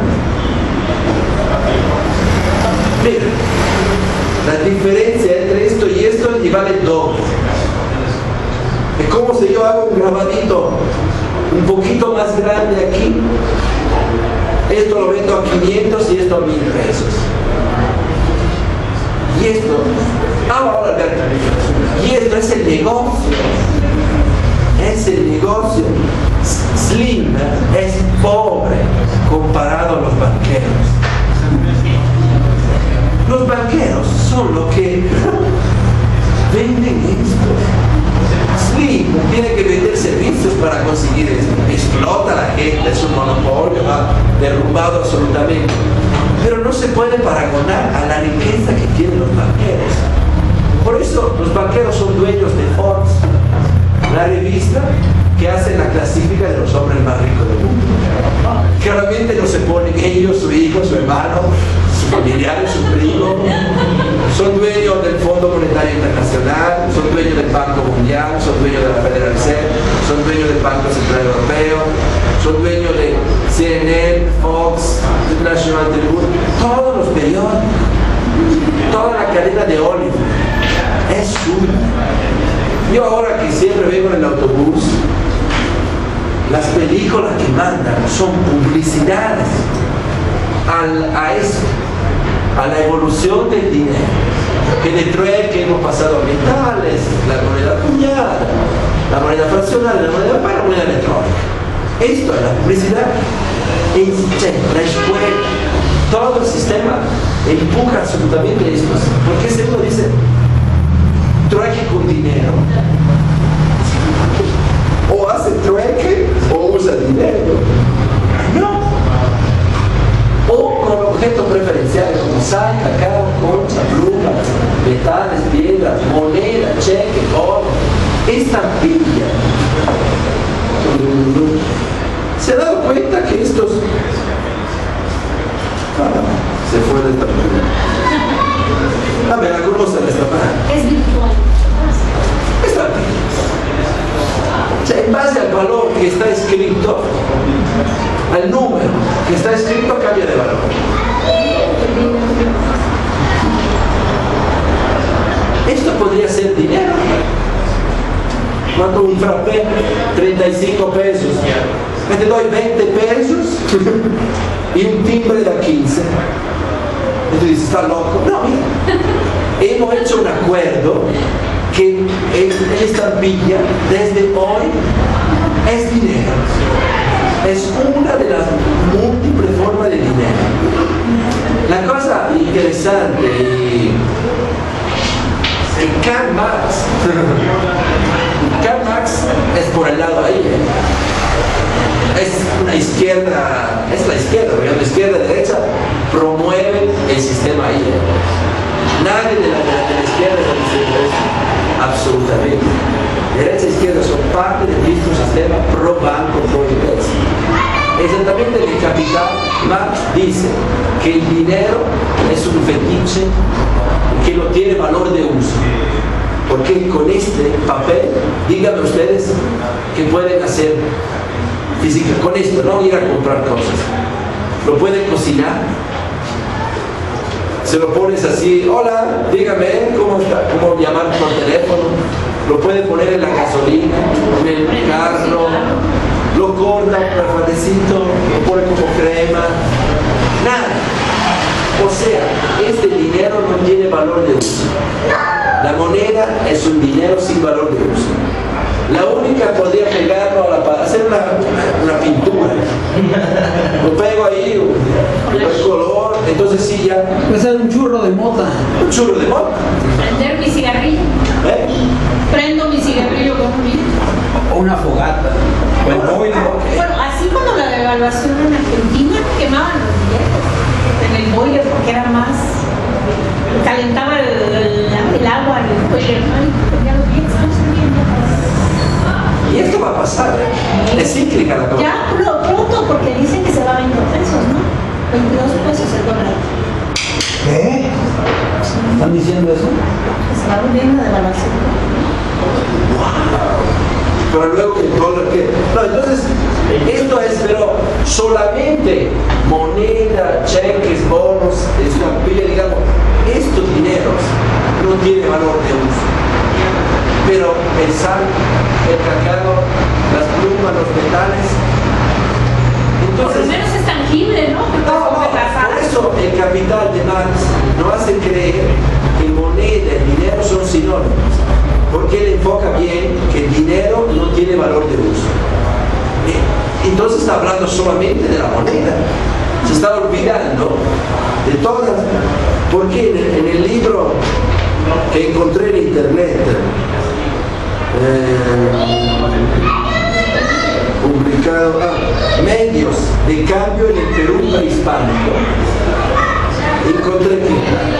Mira, la diferencia entre esto y vale doble. Es como si yo hago un grabadito un poquito más grande aquí. Esto lo vendo a 500 y esto a 1000 pesos. Y esto, ahora y esto es el negocio. Es el negocio. Slim es pobre comparado a los banqueros. Los banqueros son los que venden esto. Slim tiene que vender servicios para conseguir esto. Explota a la gente, es un monopolio, ha derrumbado absolutamente. Pero no se puede paragonar a la riqueza que tienen los banqueros. Por eso los banqueros son dueños de Forbes, la revista que hace la clasifica de los hombres más ricos del mundo. Claramente no se ponen ellos, su hijo, su hermano, su familiar, su primo. Son dueños del Fondo Monetario Internacional, son dueños del Banco Mundial, son dueños de la Federal Reserve, son dueños del Banco Central Europeo, son dueños de CNN, Fox, International Tribune, todos los periódicos, toda la cadena de Oliver es suya. Yo ahora que siempre vengo en el autobús, las películas que mandan son publicidades a eso, a la evolución del dinero, que de trueque hemos pasado a metales, la moneda acuñada, la moneda fraccional, la moneda para, la moneda electrónica. Esto es la publicidad, la escuela, todo el sistema empuja absolutamente esto, porque si uno dice trueque con dinero, o hace trueque o usa dinero. No. O con objetos preferenciales como sal, cacao, concha, pluma, metales, piedras, moneda, cheque, oro, estampilla. ¿Se ha dado cuenta que estos... se fue de estampilla. Me la conocen esta mano. Es virtual. Estampilla. O sea, en base al valor que está escrito, al número que está escrito, cambia de valor. Esto podría ser dinero. ¿Cuánto un frappé? 35 pesos. Te doy 20 pesos y un timbre da 15. Y tú dices, ¿está loco? No, mira. Hemos hecho un acuerdo que esta estampilla desde hoy es dinero. Es una de las múltiples formas de dinero. La cosa interesante y Karl Marx es por el lado ahí, es una izquierda, es la izquierda, digamos, izquierda y derecha promueven el sistema ahí. Nadie de la izquierda está diciendo esto, absolutamente. Derecha e izquierda son parte del mismo sistema pro banco, pro iglesia. Exactamente en el Capital, Marx dice que el dinero es un fetiche que no tiene valor de uso. Porque con este papel, díganme ustedes que pueden hacer física con esto, no ir a comprar cosas. Lo pueden cocinar. Se lo pones así, hola, dígame cómo está, cómo llamar por teléfono. Lo puede poner en la gasolina, en el carro, lo corta por padecito, lo pone como crema, nada. O sea, este dinero no tiene valor de uso. La moneda es un dinero sin valor de uso. La única podría pegarlo para hacer una pintura. Lo pego ahí, el color, entonces sí ya. Puede ser un churro de mota. Un churro de mota. Prender mi cigarrillo. Prendo mi cigarrillo con un hilo. O una fogata. O el boiler. Bueno, así cuando la devaluación en Argentina quemaban los billetes en el boiler porque era más, calentaba el agua en el boiler, ¿no? Y tenía los billetes no sirviendo. Y esto va a pasar, es cíclica la cosa. Ya pronto, porque dicen que se va a 20 pesos, ¿no? 22 pesos el dólar. ¿Qué? ¿Están diciendo eso? Que se va a volver una devaluación. Pero luego que el dólar que... No, entonces, esto es, pero solamente moneda, cheques, bonos, estampilla, digamos, estos dineros no tienen valor de uso. Pero el sal, el cacao, las plumas, los metales, Por entonces... lo menos es tangible, ¿no? Por eso el capital de Marx no hace creer que moneda y dinero son sinónimos, porque él enfoca bien que el dinero no tiene valor de uso. Entonces está hablando solamente de la moneda, se está olvidando de todas, porque en el libro que encontré en internet, publicado, medios de cambio en el Perú prehispánico, encontré que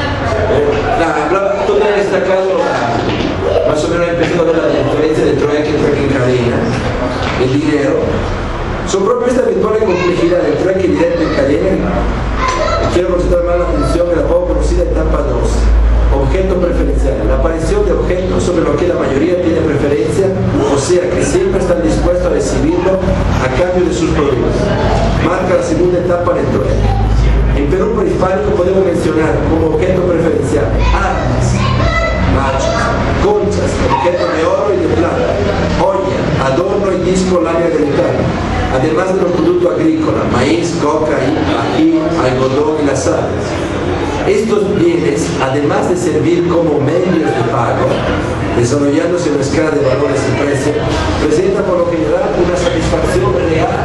todo ha destacado, más o menos he empezado a ver la diferencia de trueque en cadena, el dinero. Son propios esta virtual complejidad del trueque directo en cadena. Quiero concentrar más la atención en la poco conocida etapa 2. Objeto preferencial. La aparición de objetos sobre lo que la mayoría tiene preferencia, o sea que siempre están dispuestos a recibirlo a cambio de sus productos. Marca la segunda etapa del trueque. En Perú prehispánico podemos mencionar como objeto preferencial armas, machos, conchas, objetos de oro y de plata, olla, adorno y disco labia dental, además de los productos agrícolas, maíz, coca, ají, algodón y la sal. Estos bienes, además de servir como medios de pago, desarrollándose en una escala de valores y precios, presentan por lo general una satisfacción real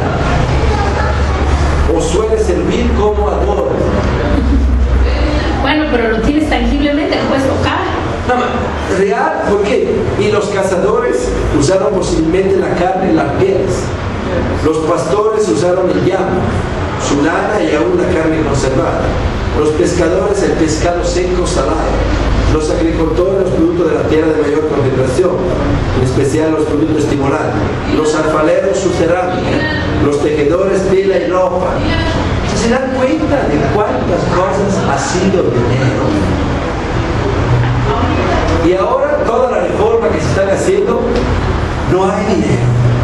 o suele servir como adorno. Bueno, pero lo tienes tangiblemente, lo puedes tocar. No, real, ¿por qué? Y los cazadores usaron posiblemente la carne y las pieles. Los pastores usaron el llamo, su lana y aún la carne conservada. los pescadores el pescado seco salado, los agricultores los productos de la tierra de mayor concentración, en especial los productos estimulantes, los alfareros su cerámica, los tejedores tela y ropa. ¿Se dan cuenta de cuántas cosas ha sido dinero? Y ahora toda la reforma que se están haciendo, no hay dinero.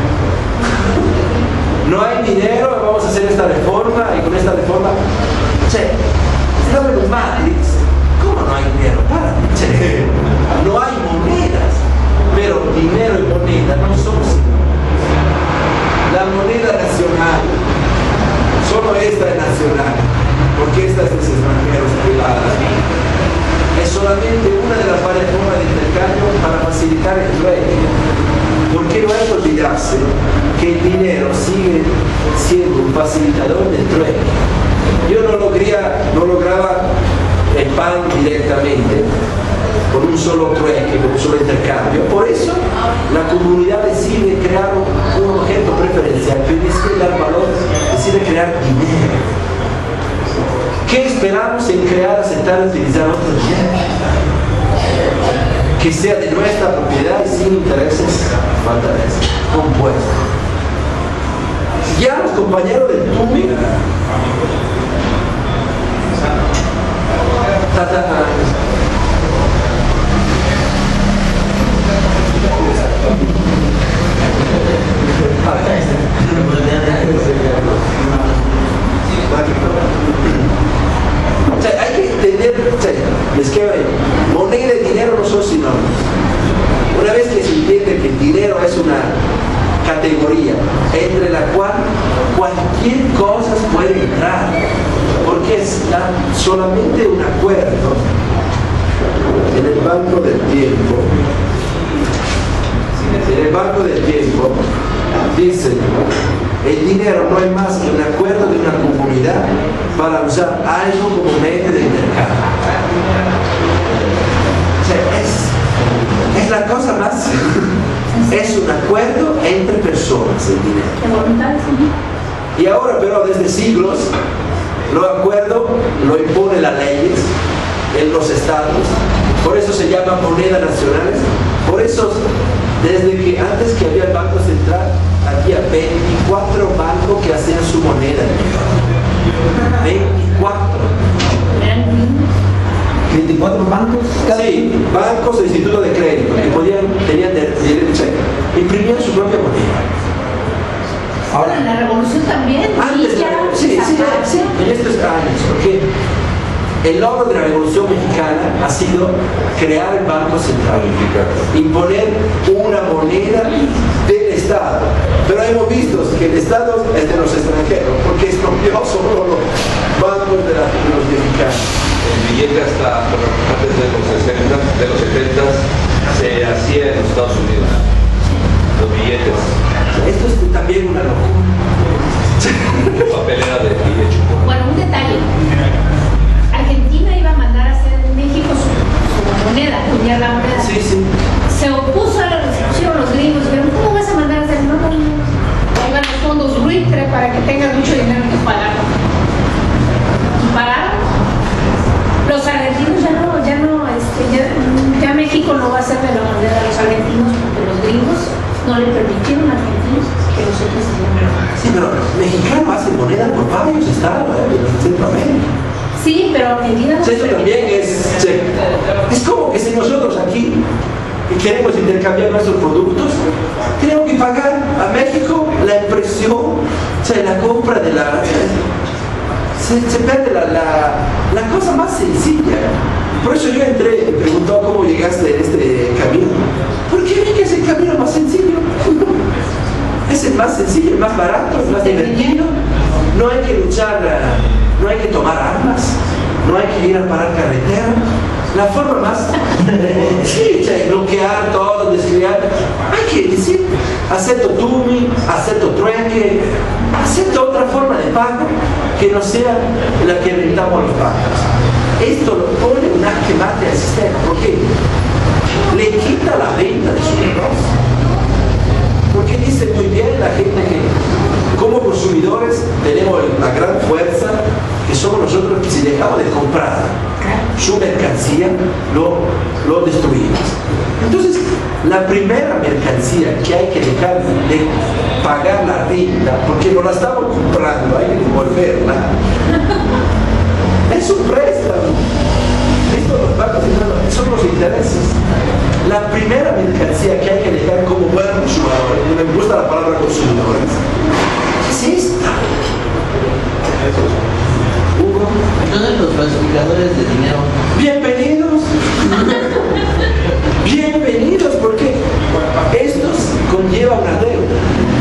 No hay dinero, vamos a hacer esta reforma y con esta reforma, estamos en un Matrix. ¿Cómo no hay dinero? Párate, no hay monedas, pero dinero y moneda no son sinónimos. La moneda nacional, solo esta es nacional, porque esta es de los extranjeros privadas. Es solamente una de las varias formas de intercambio para facilitar el trueque. Porque no hay que olvidarse que el dinero sigue siendo un facilitador del trueque. Yo no lograba el pan directamente con un solo trueque, con un solo intercambio. Por eso la comunidad decide crear un objeto preferencial, pero decide dar valor, decide crear dinero. ¿Qué esperamos en crear, aceptar, utilizar otro dinero? Que sea de nuestra propiedad y sin intereses compuestos. Ya los compañeros del TUMI hay que entender, les queda moneda y dinero no son sinónimos. Una vez que se entiende que el dinero es una categoría entre la cual cualquier cosa puede entrar, porque es solamente un acuerdo en el Banco del Tiempo. En el Banco del Tiempo dicen: el dinero no es más que un acuerdo de una comunidad para usar algo como medio de intercambio. Es la cosa más... es un acuerdo entre personas, el dinero. Y ahora, pero desde siglos, los acuerdos lo impone las leyes en los estados. Por eso se llaman monedas nacionales. Por eso, desde que antes que había el Banco Central, había 24 bancos que hacían su moneda. 24 bancos. Sí, bancos e institutos de crédito que tenían derecho, imprimían su propia moneda. Ahora en la revolución también. Antes, sí, en estos años, porque el logro de la Revolución Mexicana ha sido crear el Banco Central, imponer una moneda del Estado. Pero hemos visto que el Estado es de los extranjeros, porque expropió solo los bancos de los mexicanos. El billete hasta antes de los 60, de los 70 se hacía en los Estados Unidos. Los billetes. Esto es también una locura. Papelera de billetes. Bueno, un detalle. Argentina iba a mandar a hacer en México su moneda, acuñar la moneda. Sí. Se opuso a la recepción los gringos, dijeron: ¿cómo vas a mandar a hacer? No. Ahí van los fondos buitre para que tengan mucho dinero que pagar. Y pararon. Los argentinos ya México no va a hacer de la moneda de los argentinos, porque los gringos no le permitieron a argentinos que nosotros hiciéramos. Sí, pero mexicanos hacen moneda por varios estados en Centroamérica. Sí, pero Argentina no. Eso también es como que si nosotros aquí queremos intercambiar nuestros productos, tenemos que pagar a México la impresión, la compra de la... Se pierde la cosa más sencilla. Por eso yo entré y preguntó: ¿cómo llegaste en este camino? Porque vi que es el camino más sencillo. Es el más sencillo, el más barato, el más divertido. No hay que luchar, no hay que tomar armas, no hay que ir a parar carretera. La forma más... bloquear todo, descriar. Hay que decir: acepto TUMI, acepto trueque, acepto otra forma de pago que no sea la que rentamos los bancos. Esto lo pone un jaque mate al sistema, porque le quita la venta de su negocio. Porque dice muy bien la gente que Como consumidores tenemos la gran fuerza que somos nosotros, que si dejamos de comprar su mercancía, lo destruimos. Entonces, la primera mercancía que hay que dejar de pagar la renta, porque no la estamos comprando, hay que devolverla, es un préstamo. Esto los bancos son los intereses. La primera mercancía que hay que dejar como buen consumidor, y me gusta la palabra consumidores, es esta. Hugo. Entonces los falsificadores de dinero. Bienvenidos. Bienvenidos, porque estos conllevan una deuda.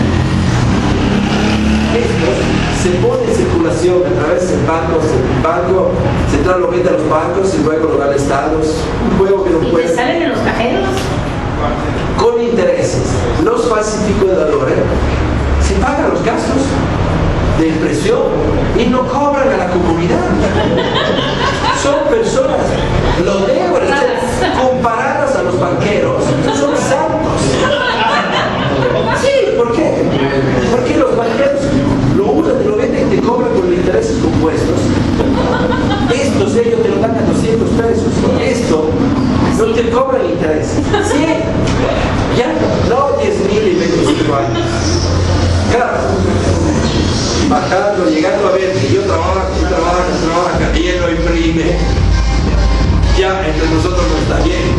Estos se ponen en circulación a través del banco, el banco central lo vende a los bancos y luego lo da al Estado. Es un juego que no ¿Y puede. te salen en los cajeros? Con intereses. Los falsificadores se pagan los gastos de impresión y no cobran a la comunidad. Son personas lodeables, comparadas a los banqueros. Son santos. Sí, ¿por qué? Porque los banqueros lo usan, te lo venden y te cobran con intereses compuestos. Estos ellos te lo dan a 200 pesos. Esto no te cobran intereses. Sí, ya, no 10.000 y 25 años. Claro, bajando, llegando a ver que yo trabajo, y él lo imprime. Ya entre nosotros no está bien.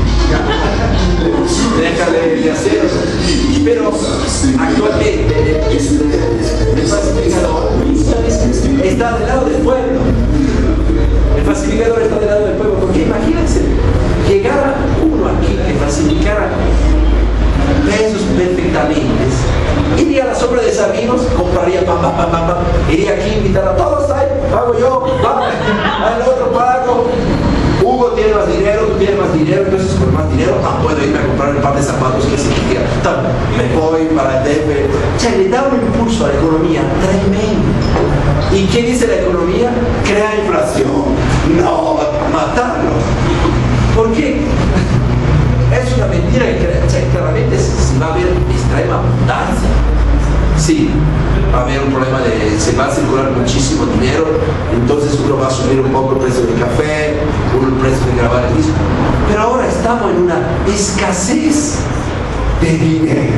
Déjale de hacerlo. Pero actualmente el falsificador está del lado del pueblo. El falsificador está del lado del pueblo. Porque imagínense, llegara uno aquí que falsificara pesos perfectamente, iría a la sombra de Sabinos, compraría iría aquí, invitar a todos, ahí, pago yo, al otro pago. Hugo tiene más dinero, tú tienes más dinero, entonces con más dinero puedo irme a comprar el par de zapatos que se quiera. Me voy para el DF. O sea, le da un impulso a la economía tremendo. ¿Y qué dice la economía? Crea inflación. No, matarlo. ¿Por qué? Es una mentira que claramente si va a haber extrema abundancia. Sí, va a haber un problema se va a circular muchísimo dinero, entonces uno va a subir un poco el precio del café, el precio de grabar el disco. Pero ahora estamos en una escasez de dinero.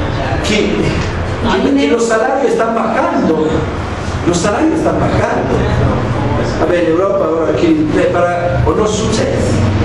Que los salarios están bajando. Los salarios están bajando. A ver, en Europa ahora aquí, o no sucede.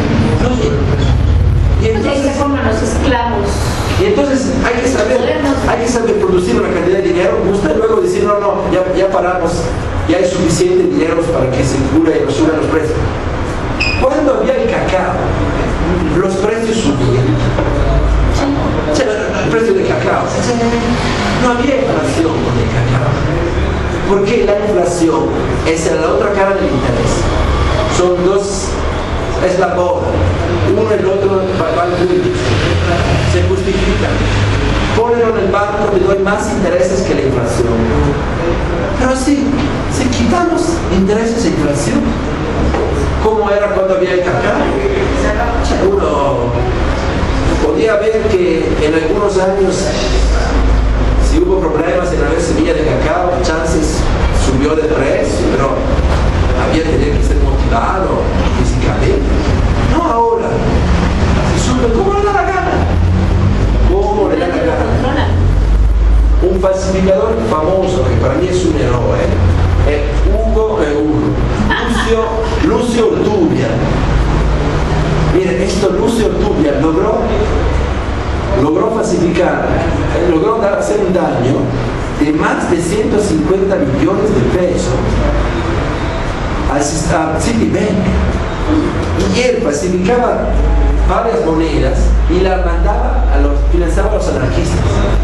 Y entonces, se forman los esclavos. Y entonces hay que saber producir una cantidad de dinero, usted luego decir, no, ya paramos, ya hay suficiente dinero para que circule y nos suban los precios. Cuando había el cacao, los precios subían. O sea, el precio del cacao. No había inflación con el cacao. Porque la inflación es la otra cara del interés. Son dos, es la boda. Uno y el otro van juntos. Se justifican. Ponenlo en el banco, le doy más intereses que la inflación. Pero si quitamos intereses e inflación, ¿cómo era cuando había el cacao? Uno podía ver que en algunos años, si hubo problemas en la semilla de cacao, chances subió de precio, pero había que tener que ser motivado físicamente. No ahora. Se sube como le da la gana. ¿Cómo le da la gana? Un falsificador famoso, que para mí es un héroe, es Lucio Urtubia. Miren, Lucio Urtubia logró falsificar, logró hacer un daño de más de 150 millones de pesos al Citibank. Y él falsificaba varias monedas y las mandaba financiaba a los anarquistas.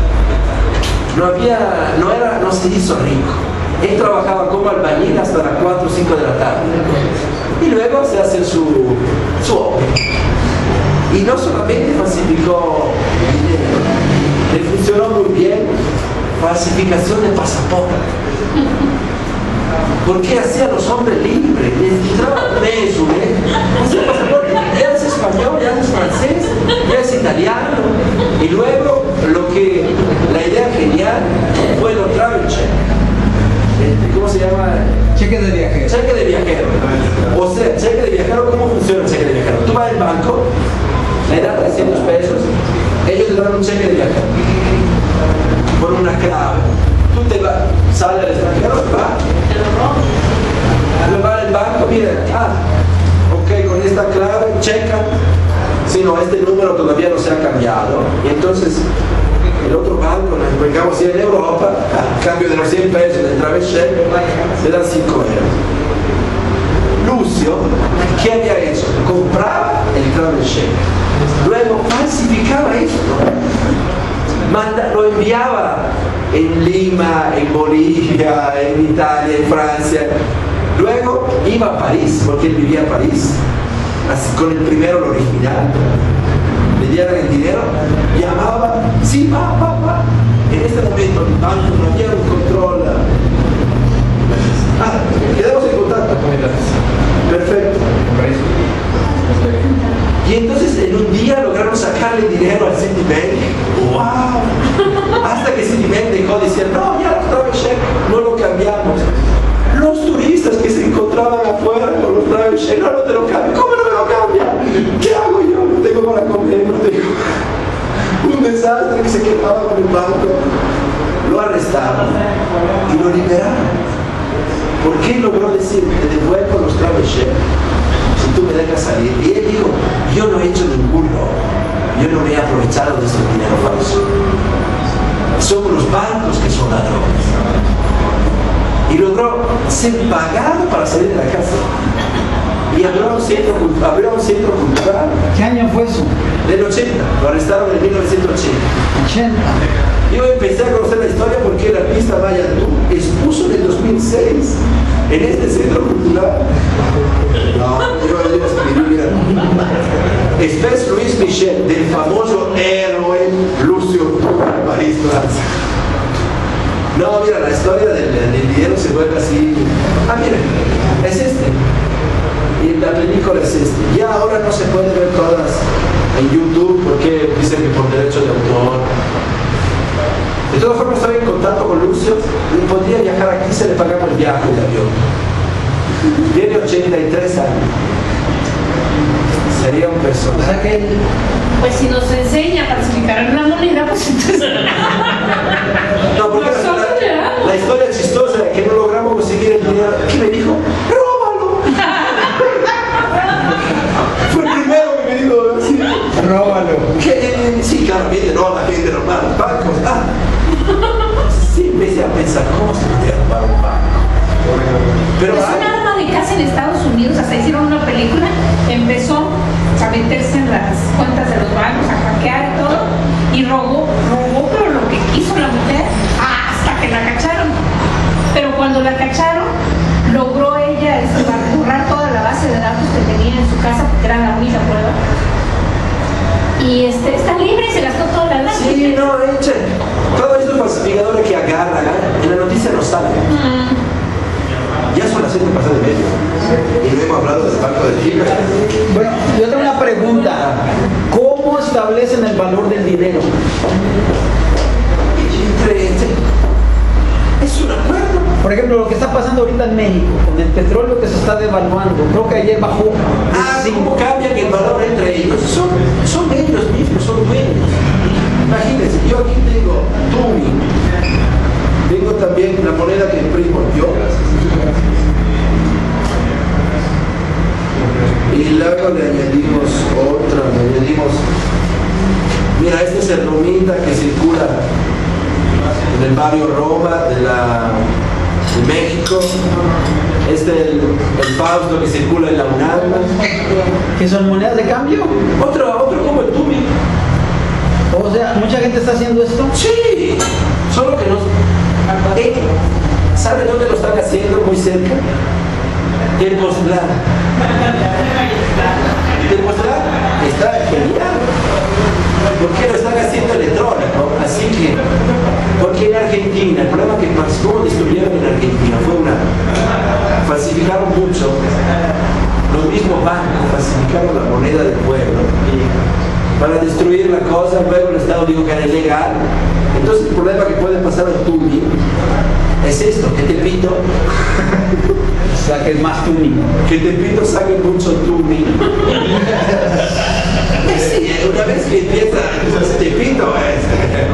No se hizo rico. Él trabajaba como albañil hasta las 4 o 5 de la tarde. Y luego se hace su obra. Y no solamente falsificó dinero, le funcionó muy bien falsificación de pasaporte. Porque hacía a los hombres libres, les quitaba preso, hacía pasaporte, ya es español, ya es francés, ya es italiano. Y luego la idea genial fue los travel check. llama? Cheque de viajero. Cheque de viajero. O sea, cheque de viajero, ¿cómo funciona el cheque de viajero? Tú vas al banco, le das 300 pesos, ellos te dan un cheque de viajero. Por una clave. Tú te vas, sales al extranjero, va al banco, mira, ok, con esta clave, checa. Si no, este número todavía no se ha cambiado. Y entonces, el otro banco, digamos, si en Europa, a cambio de los 100 pesos del travel check, te dan 5 euros. Lucio, ¿qué había hecho? Compraba el travel check. Luego falsificaba esto. Lo enviaba en Lima, en Bolivia, en Italia, en Francia. Luego iba a París, porque él vivía en París. Así, con el primero, el original, le dieron el dinero, llamaba, sí, va. En este momento el banco no había un control. Quedamos en contacto. Perfecto. Y entonces en un día lograron sacarle dinero al Citibank. ¡Wow! Hasta que Citibank dejó de decir, no, ya los travel check no lo cambiamos. Los turistas que se encontraban afuera con los travel check, no te lo cambian. ¿Cómo no me lo cambian? ¿Qué hago yo? No tengo para comer, no tengo. Un desastre que se quedaba con el banco. Lo arrestaron y lo liberaron. ¿Por qué logró decir, te devuelvo los travel check si tú me dejas salir? Y él dijo, yo no he hecho ningún robo, yo no me he aprovechado de este dinero falso. Son los bancos que son ladrones. Y logró ser pagado para salir de la casa. Y abrió un centro cultural. ¿Qué año fue eso? Del 80, lo arrestaron en 1980. 80. Yo empecé a conocer la historia porque el artista Maya Tú expuso en el 2006 en este centro cultural. No, yo escribí, mira. Espes Luis Michel, del famoso héroe Lucio París, Francia. No, mira, la historia del dinero se vuelve así. Miren, es este. Y la película es este. Ya ahora no se puede ver todas en YouTube porque dicen que por derecho de autor. De todas formas, estoy en contacto con Lucio y podría viajar aquí, se le pagamos el viaje de avión. Tiene 83 años. Sería un personaje. O sea que él... Pues si nos enseña a falsificar una moneda, pues entonces... No, porque la historia chistosa es que no logramos conseguir el dinero. ¿Qué me dijo? ¡Róbalo! Fue el primero que me dijo así. Róbalo. Sí, claramente no la gente normal, bancos. Sí, empecé a pensar, ¿cómo se puede robar un banco? Pero es un arma de caza en Estados Unidos, hasta hicieron una película, empezó a meterse en las cuentas de los bancos, a hackear y todo, y robó pero lo que quiso la mujer, hasta que la cacharon. Pero cuando la cacharon, logró ella borrar toda la base de datos que tenía en su casa, porque era la única prueba. Y está libre y se gastó toda la lana. sí, no, eche. Todos estos falsificadores que agarran, en la noticia no salen. Ya son las 7 pasadas de medio. Y no hemos hablado del banco de Chile. Bueno, yo tengo una pregunta. ¿Cómo establecen el valor del dinero? Es un acuerdo. Por ejemplo, lo que está pasando ahorita en México, con el petróleo que se está devaluando, creo que ayer bajó. ¿Cómo cambian el valor entre ellos? Son ellos mismos, son dueños. Imagínense, yo aquí tengo Tumi, tengo también la moneda que imprimo yo. Y luego le añadimos otra, mira, este es el Romita que circula en el barrio Roma de México. Este es el Fausto que circula en la UNAM. ¿Que son monedas de cambio? Otro como el Tumi. O sea, ¿mucha gente está haciendo esto? Sí, solo que no. ¿Sabe dónde lo están haciendo? Muy cerca. Tepoztlán. Tepoztlán está genial. Porque lo están haciendo electrónico. Así que, porque en Argentina, el problema que pasó, ¿cómo destruyeron en Argentina? Falsificaron mucho. Los mismos bancos falsificaron la moneda del pueblo para destruir la cosa. Luego el Estado dijo que era ilegal. Entonces el problema que puede pasar al tuning es esto, que Tepito, O sea, que es más tuning. que Tepito saque mucho tuning. Sí, una vez que empieza, Tepito es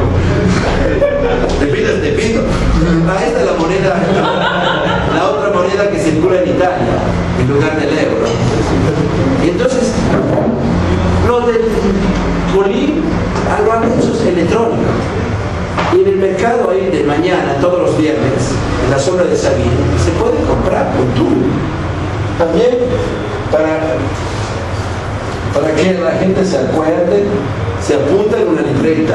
Tepito. Ah, esta es la moneda, la otra moneda que circula en Italia, en lugar del euro. Y entonces, lo del bolín lo han hecho electrónico. Y en el mercado ahí de mañana, todos los viernes, en la zona de Sabine, se puede comprar con tubo. También para que la gente se acuerde, se apunta en una libreta.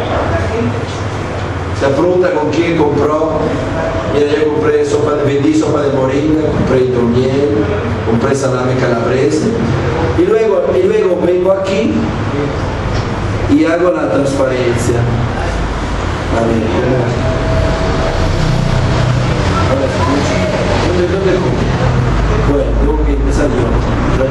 Se apunta con quién compró. Mira, yo compré vendí sopa de moringa, compré hidromiel, compré salame calabrese. Y luego vengo aquí y hago la transparencia. A ver, ¿dónde compré? Bueno, tengo que empezar yo.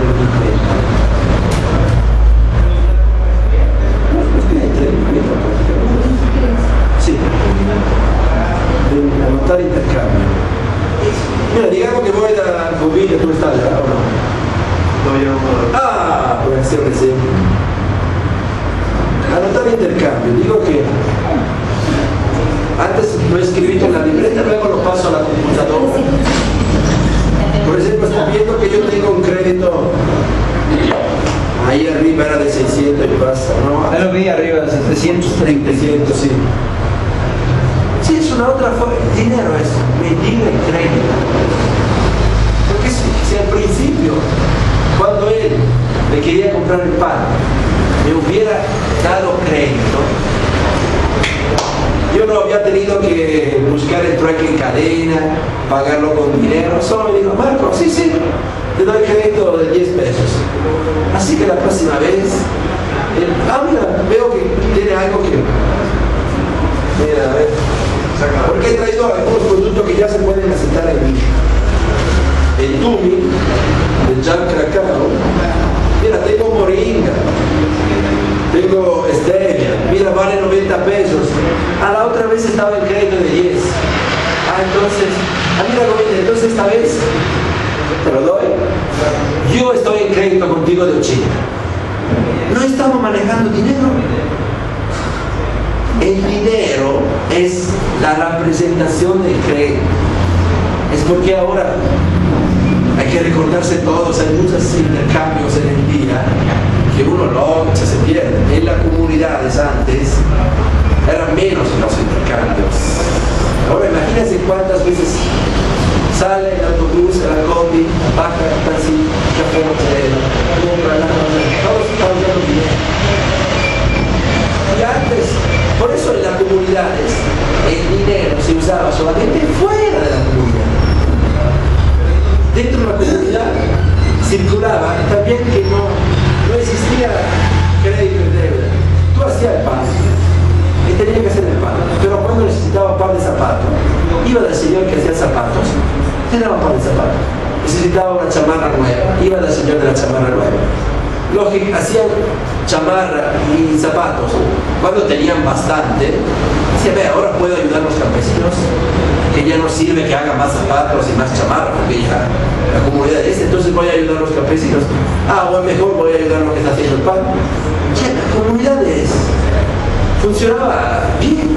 Sí. Anotar intercambio. Mira, digamos que voy a la comida, ¿tú estás allá o no? No, yo no. Ah, por hacer recién. Anotar intercambio. Digo que antes lo he escrito en la libreta, luego lo paso a la computadora. Por ejemplo, está viendo que yo tengo un crédito. Ahí arriba era de 600 y pasa, ¿no? Ya lo vi arriba, 730. 700, sí. Sí, es una otra forma. Dinero es medir el crédito. Porque si al principio, cuando él le quería comprar el pan, me hubiera dado crédito, yo no había tenido que buscar el trueque en cadena, pagarlo con dinero, solo me dijo, Marco, sí, te doy crédito de 10 pesos. Así que la próxima vez, mira, veo que tiene algo que... Mira, a ver. Porque he traído algunos productos que ya se pueden aceptar en el Tumi, el Jam Cracao. Mira, tengo moringa, tengo stevia, mira, vale 90 pesos. La otra vez estaba en crédito de 10. Entonces esta vez te lo doy. Yo estoy en crédito contigo de 80. No estamos manejando dinero. El dinero es la representación del crédito. Es porque ahora hay que recordarse todos, hay muchos intercambios en el día que uno se pierde. En las comunidades antes eran menos los intercambios. Ahora imagínense cuántas veces sale el autobús, la combi, baja el taxi, café, compra, todos están dando dinero. Y antes, por eso en las comunidades el dinero se usaba solamente fuera de la comunidad. Dentro de la comunidad circulaba también que no existía crédito y deuda. Tú hacías el pan y tenía que hacer el pan, pero cuando necesitaba par de zapatos, iba del señor que hacía zapatos, te daba par de zapatos. Necesitaba una chamarra nueva, iba del señor de la chamarra nueva. Los que hacían chamarra y zapatos, cuando tenían bastante, decían, ahora puedo ayudar a los campesinos, que ya no sirve que hagan más zapatos y más chamarra, porque ya la comunidad es, entonces voy a ayudar a los campesinos. O mejor voy a ayudar a los que está haciendo el pan. Ya, la comunidad funcionaba bien.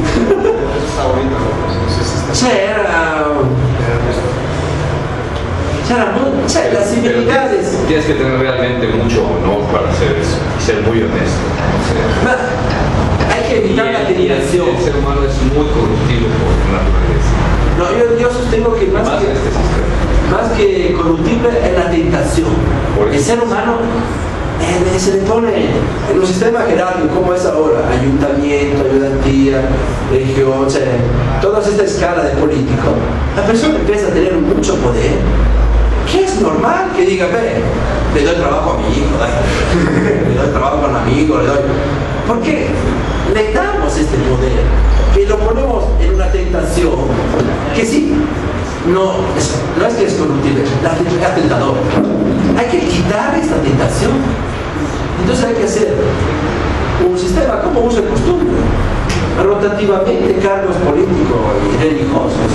Las civilidades. Tienes que tener realmente mucho honor para hacer eso y ser muy honesto. Hay que evitar la tentación. El ser humano es muy corruptible por naturaleza. No, yo sostengo que más que corruptible es la tentación. El ser humano se le pone en los sistemas jerárquicos como es ahora, ayuntamiento, ayudantía, región, toda esta escala de político, la persona empieza a tener mucho poder, que es normal que diga, le doy trabajo a mi hijo, le doy trabajo a un amigo, ¿por qué? Le damos este poder, que lo ponemos en una tentación, que sí, no es que es corruptible, es tentador. Hay que quitar esta tentación. Entonces hay que hacer un sistema como uso de costumbre. rotativamente cargos políticos y religiosos.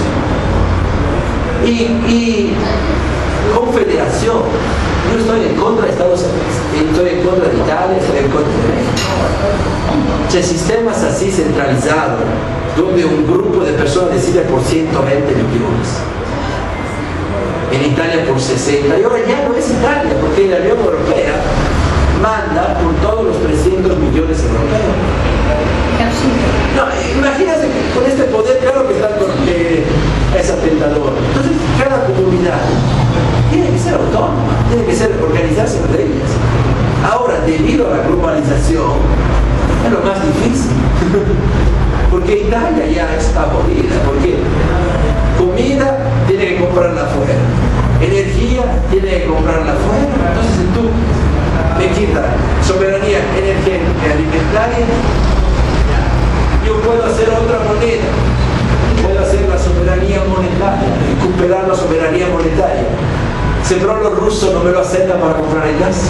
Y confederación. Yo estoy en contra de Estados Unidos, estoy en contra de Italia, estoy en contra de México. O sea, sistemas así centralizados, donde un grupo de personas decide por 120 millones. En Italia por 60. Y ahora ya no es Italia, porque la Unión Europea manda por todos los 300 millones europeos. No, imagínate con este poder, claro que es atentador. Entonces, cada comunidad tiene que ser autónoma, tiene que organizarse en reglas. Ahora, debido a la globalización, es lo más difícil. Porque Italia ya está jodida, porque comida tiene que comprarla afuera, energía tiene que comprarla afuera. Entonces, si tú me quitas soberanía energética y alimentaria, yo puedo hacer otra moneda, puedo hacer la soberanía monetaria, recuperar la soberanía monetaria. Pero los rusos no me lo aceptan para comprar el gas.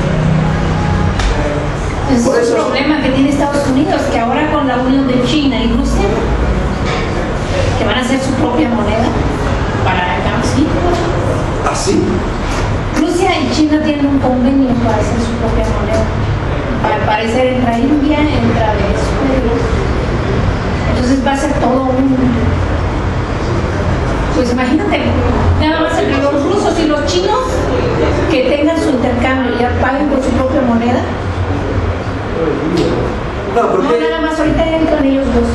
Ese es el problema que tiene Estados Unidos, que ahora con la unión de China y Rusia, que van a hacer su propia moneda para el gas. ¿Así? Rusia y China tienen un convenio para hacer su propia moneda. Al parecer entra India, entra Venezuela. Entonces va a ser todo un... Pues imagínate, nada más entre los rusos y los chinos que tengan su intercambio y ya paguen con su propia moneda. No, porque... No, nada más ahorita entran ellos dos.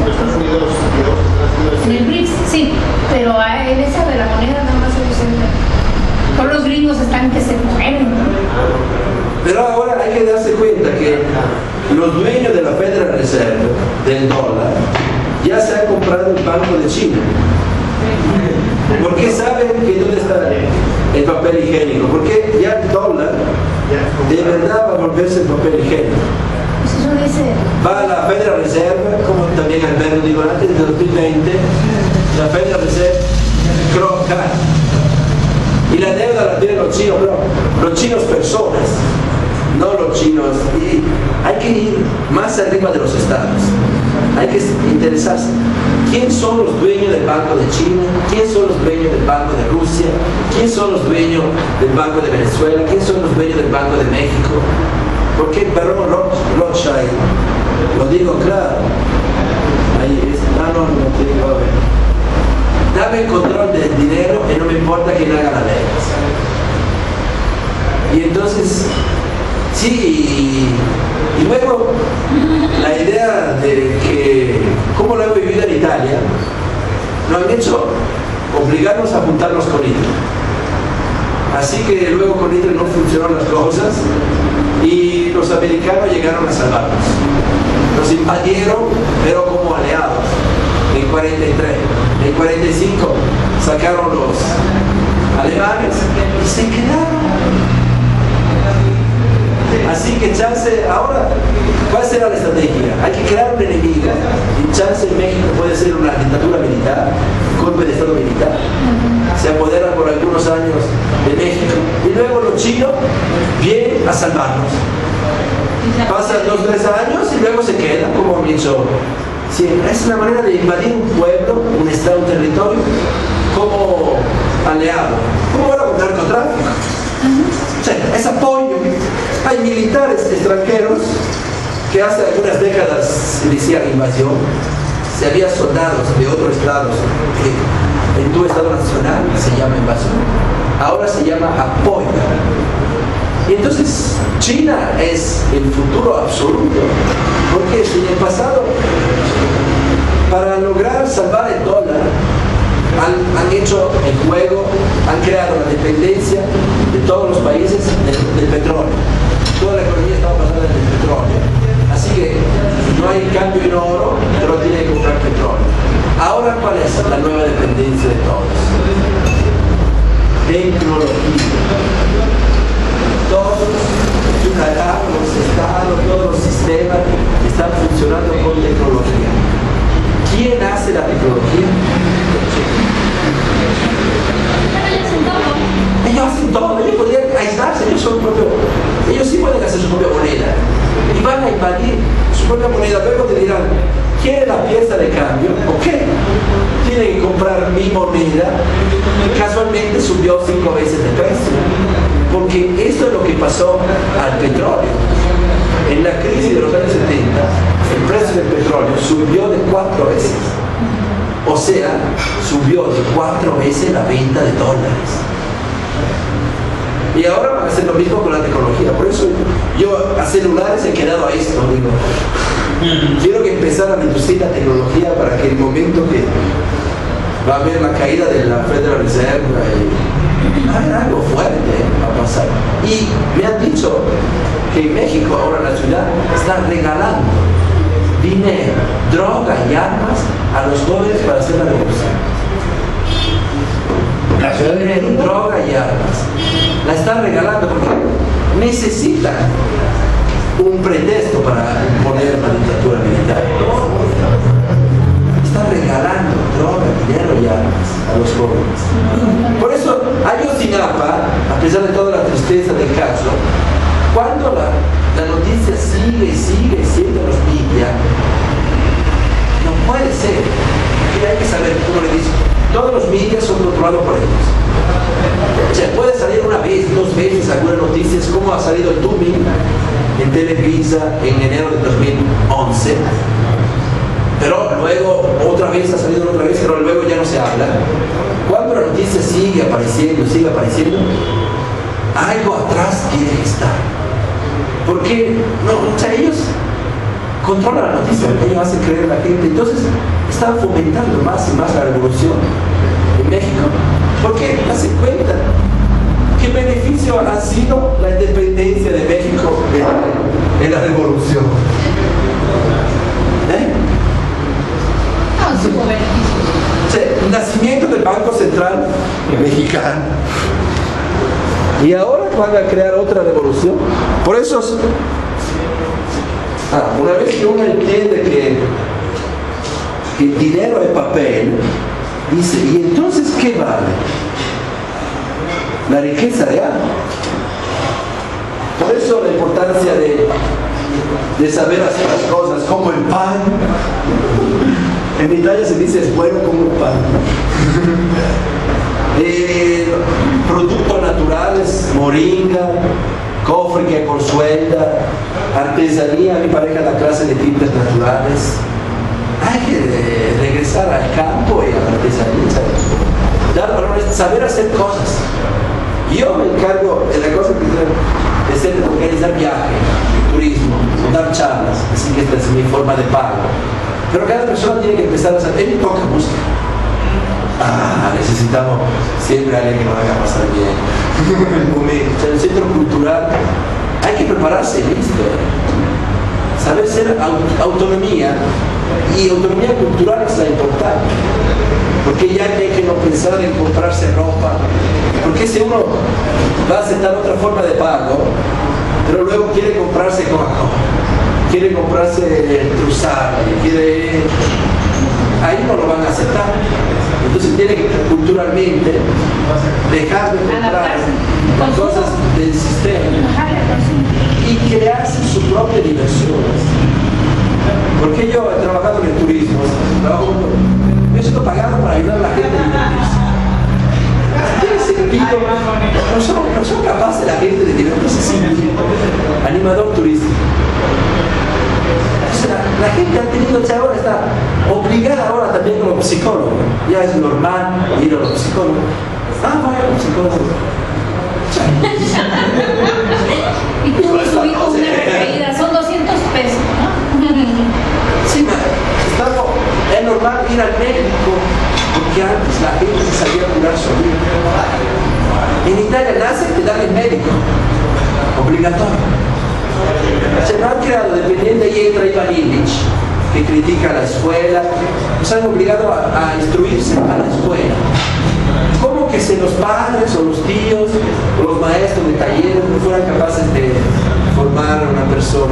En el BRICS, sí, pero en esa de la moneda nada más ellos entran. Todos los gringos están que se mueren, ¿no? Pero ahora hay que darse cuenta que los dueños de la Federal Reserve, del dólar, ya se han comprado el Banco de China. ¿Por qué saben que dónde está el papel higiénico? Porque ya el dólar de verdad va a volverse el papel higiénico. Eso dice. Va a la Federal Reserve, como también Alberto dijo antes, de 2020, la Federal Reserve cae. Y la deuda la tienen los chinos, pero los chinos personas, no los chinos. Y hay que ir más arriba de los estados. Hay que interesarse. ¿Quién son los dueños del Banco de China? ¿Quién son los dueños del Banco de Rusia? ¿Quién son los dueños del Banco de Venezuela? ¿Quién son los dueños del Banco de México? Porque el barón Rothschild, lo digo claro, ahí es, no tengo, a ver. Dame el control del dinero y no me importa quién haga las leyes. Y entonces, sí, y luego la idea de que, como lo he vivido en Italia, nos han hecho obligarnos a juntarnos con Hitler. Así que luego con Hitler no funcionaron las cosas y los americanos llegaron a salvarnos. Nos invadieron, pero como aliados, en 43. En 45 sacaron los alemanes y se quedaron. Así que chance, ahora, ¿cuál será la estrategia? Hay que crear un enemigo. Y chance en México puede ser una dictadura militar, golpe de estado militar. Se apoderan por algunos años de México. Y luego los chinos vienen a salvarnos. Pasan 2 o 3 años y luego se quedan, como han dicho. Sí, es una manera de invadir un pueblo, un estado, un territorio, como aliado. Como ahora con narcotráfico. O sea, es apoyo. Hay militares extranjeros que hace algunas décadas se decía invasión. Si había soldados de otros estados en tu estado nacional, se llama invasión. Ahora se llama apoyo. Y entonces China es el futuro absoluto. Porque si en el pasado, para lograr salvar el dólar, han hecho el juego, han creado la dependencia de todos los países del petróleo. Toda la economía estaba basada en el petróleo. Así que no hay cambio en oro, pero tiene que comprar petróleo. Ahora, ¿cuál es la nueva dependencia de todos? Tecnología. Todos los ciudadanos, los estados, todos los sistemas están funcionando con tecnología. ¿Quién hace la tecnología? Ellos hacen todo, ellos podrían aislarse, ellos sí pueden hacer su propia moneda. y van a invadir su propia moneda. Luego te dirán, ¿quiere la pieza de cambio? Ok, tienen que comprar mi moneda y casualmente subió 5 veces de precio, porque esto es lo que pasó al petróleo. En la crisis de los años 70 el precio del petróleo subió de 4 veces, o sea, subió de 4 veces la venta de dólares. Y ahora van a hacer lo mismo con la tecnología. Por eso yo a celulares he quedado a esto, digo, quiero que empezara a introducir la tecnología para que el momento que va a haber la caída de la Federal Reserve, va a haber algo fuerte, va a pasar. Y me han dicho que en México ahora la ciudad está regalando dinero, droga y armas a los jóvenes para hacer la revolución. La ciudad de dinero, droga y armas la están regalando porque necesitan un pretexto para imponer la dictadura militar. Están regalando droga, dinero y armas a los jóvenes. Por eso Ayotzinapa, a pesar de toda la tristeza del caso, cuando la noticia sigue siendo los medios, no puede ser, que hay que saber, como le dice, todos los medios son controlados por ellos. O sea, puede salir una vez, 2 veces algunas noticias, como ha salido el Tumi en Televisa en enero de 2011, pero luego otra vez ha salido otra vez, pero luego ya no se habla. Cuando la noticia sigue apareciendo, algo atrás tiene que estar. Porque no, o sea, ellos controlan la noticia, ellos hacen creer a la gente. Entonces están fomentando más y más la revolución en México. Porque hacen cuenta qué beneficio ha sido la independencia de México en la revolución. No, sí hubo beneficios. O sea, el nacimiento del Banco Central mexicano. Y ahora van a crear otra revolución. Por eso, una vez que uno entiende que el dinero es papel, dice, ¿y entonces qué vale? La riqueza real. Por eso la importancia de saber hacer las cosas, como el pan. En Italia se dice es bueno como el pan. Productos naturales, moringa, cofre que consuela, artesanía. A mi pareja la clase de tintas naturales. Hay que regresar al campo y a la artesanía, dar valores, saber hacer cosas. Yo me encargo de la cosa que es organizar viajes, turismo, dar charlas, así que esta es mi forma de pago. Pero cada persona tiene que empezar a hacer. Él toca música. Necesitamos siempre a alguien que nos haga pasar bien. En el centro cultural hay que prepararse listo. Saber ser autonomía, y autonomía cultural es la importante. Porque ya hay que no pensar en comprarse ropa. Porque si uno va a aceptar otra forma de pago, pero luego quiere comprarse Coca-Cola, quiere comprarse Truzar, ahí no lo van a aceptar. Entonces tiene que culturalmente dejar de comprar las cosas del sistema y crearse su propia diversión. Porque yo he trabajado en el turismo, yo he sido pagado para ayudar a la gente a divertirse. ¿Tiene sentido? No son capaces la gente de divertirse sin animador turístico. La gente ha tenido, ahora está obligada ahora también como psicólogo. Ya es normal ir a los psicólogos. Voy a los psicólogos. Y tú subiste una recaída, son 200 pesos, ¿no? Sí, es normal ir al médico, porque antes la gente se sabía curar solita. En Italia nace y te dan el médico, obligatorio. Se nos han creado, dependiendo, y entra Ivan Illich, que critica a la escuela, nos han obligado a instruirse a la escuela. ¿Cómo que si los padres o los tíos o los maestros de talleres no fueran capaces de formar a una persona?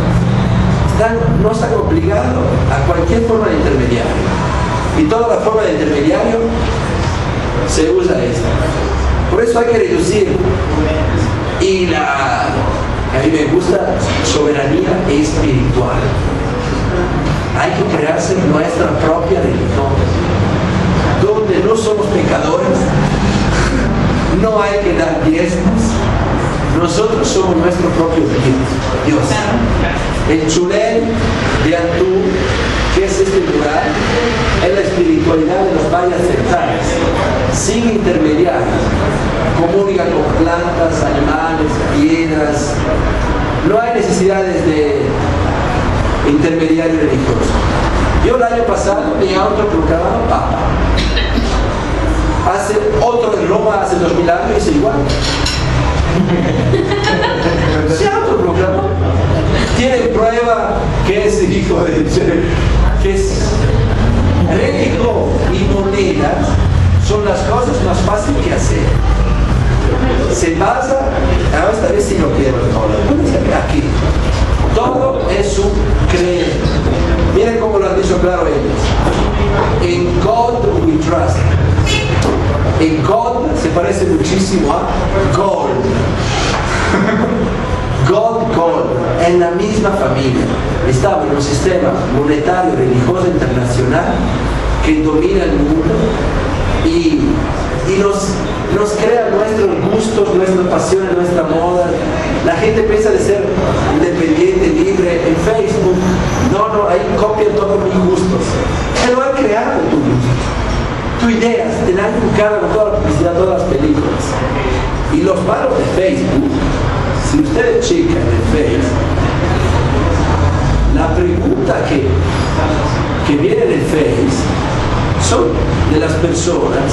No están obligados a cualquier forma de intermediario. Y toda la forma de intermediario se usa esta. Por eso hay que reducir. Y A mí me gusta soberanía espiritual. Hay que crearse nuestra propia religión, donde no somos pecadores, no hay que dar diezmos, nosotros somos nuestro propio Dios. El Chulén de Antú, que es este lugar, es la espiritualidad de los valles centrales, sin intermediarios, comunica con plantas, animales, piedras, no hay necesidades de intermediario religioso. Yo el año pasado me he autoproclamado papa. Hace otro en Roma, hace 2000 años, hizo igual. Se autoproclamó. Tienen prueba que es hijo de que es religión y monedas son las cosas más fáciles que hacer. Se basa, esta vez sí lo quiero, aquí. Todo es un creer. Miren cómo lo han dicho claro ellos. In God we trust. En God se parece muchísimo a gold. Gold, en la misma familia. Estamos en un sistema monetario religioso internacional que domina el mundo y nos crea nuestros gustos, nuestras pasiones, nuestra moda. La gente piensa de ser independiente, libre en Facebook. No, ahí copian todos mis gustos. Pero han creado tu gusto, tu idea, te la han educado con toda la publicidad, todas las películas. Y los malos de Facebook, si ustedes checan en Facebook, la pregunta que viene en el Face son de las personas.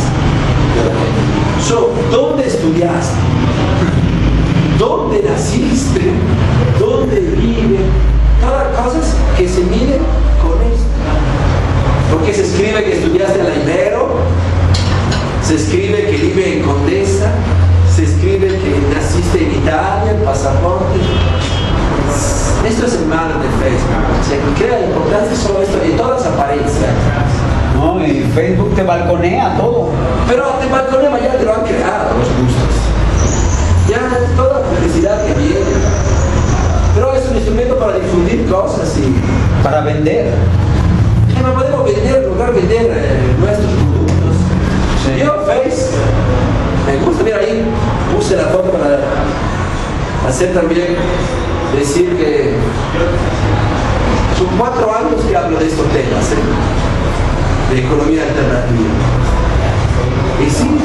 ¿Dónde estudiaste? ¿Dónde naciste? ¿Dónde vive? Todas las cosas que se miden con esto. Porque se escribe que estudiaste en la Ibero, se escribe que vive en Condesa, se escribe que naciste en Italia, el pasaporte. Esto es el malo de Facebook. Se crea importancia solo esto y todas las apariencias. No, y Facebook te balconea todo. Pero te balconea, ya te lo han creado los gustos. Ya toda la publicidad que viene. Pero es un instrumento para difundir cosas y para vender. No podemos lograr vender nuestros productos. Sí. Yo Face me gusta, mira ahí puse la foto para hacer también decir que son 4 años que hablo de estos temas, de economía alternativa. Y sí,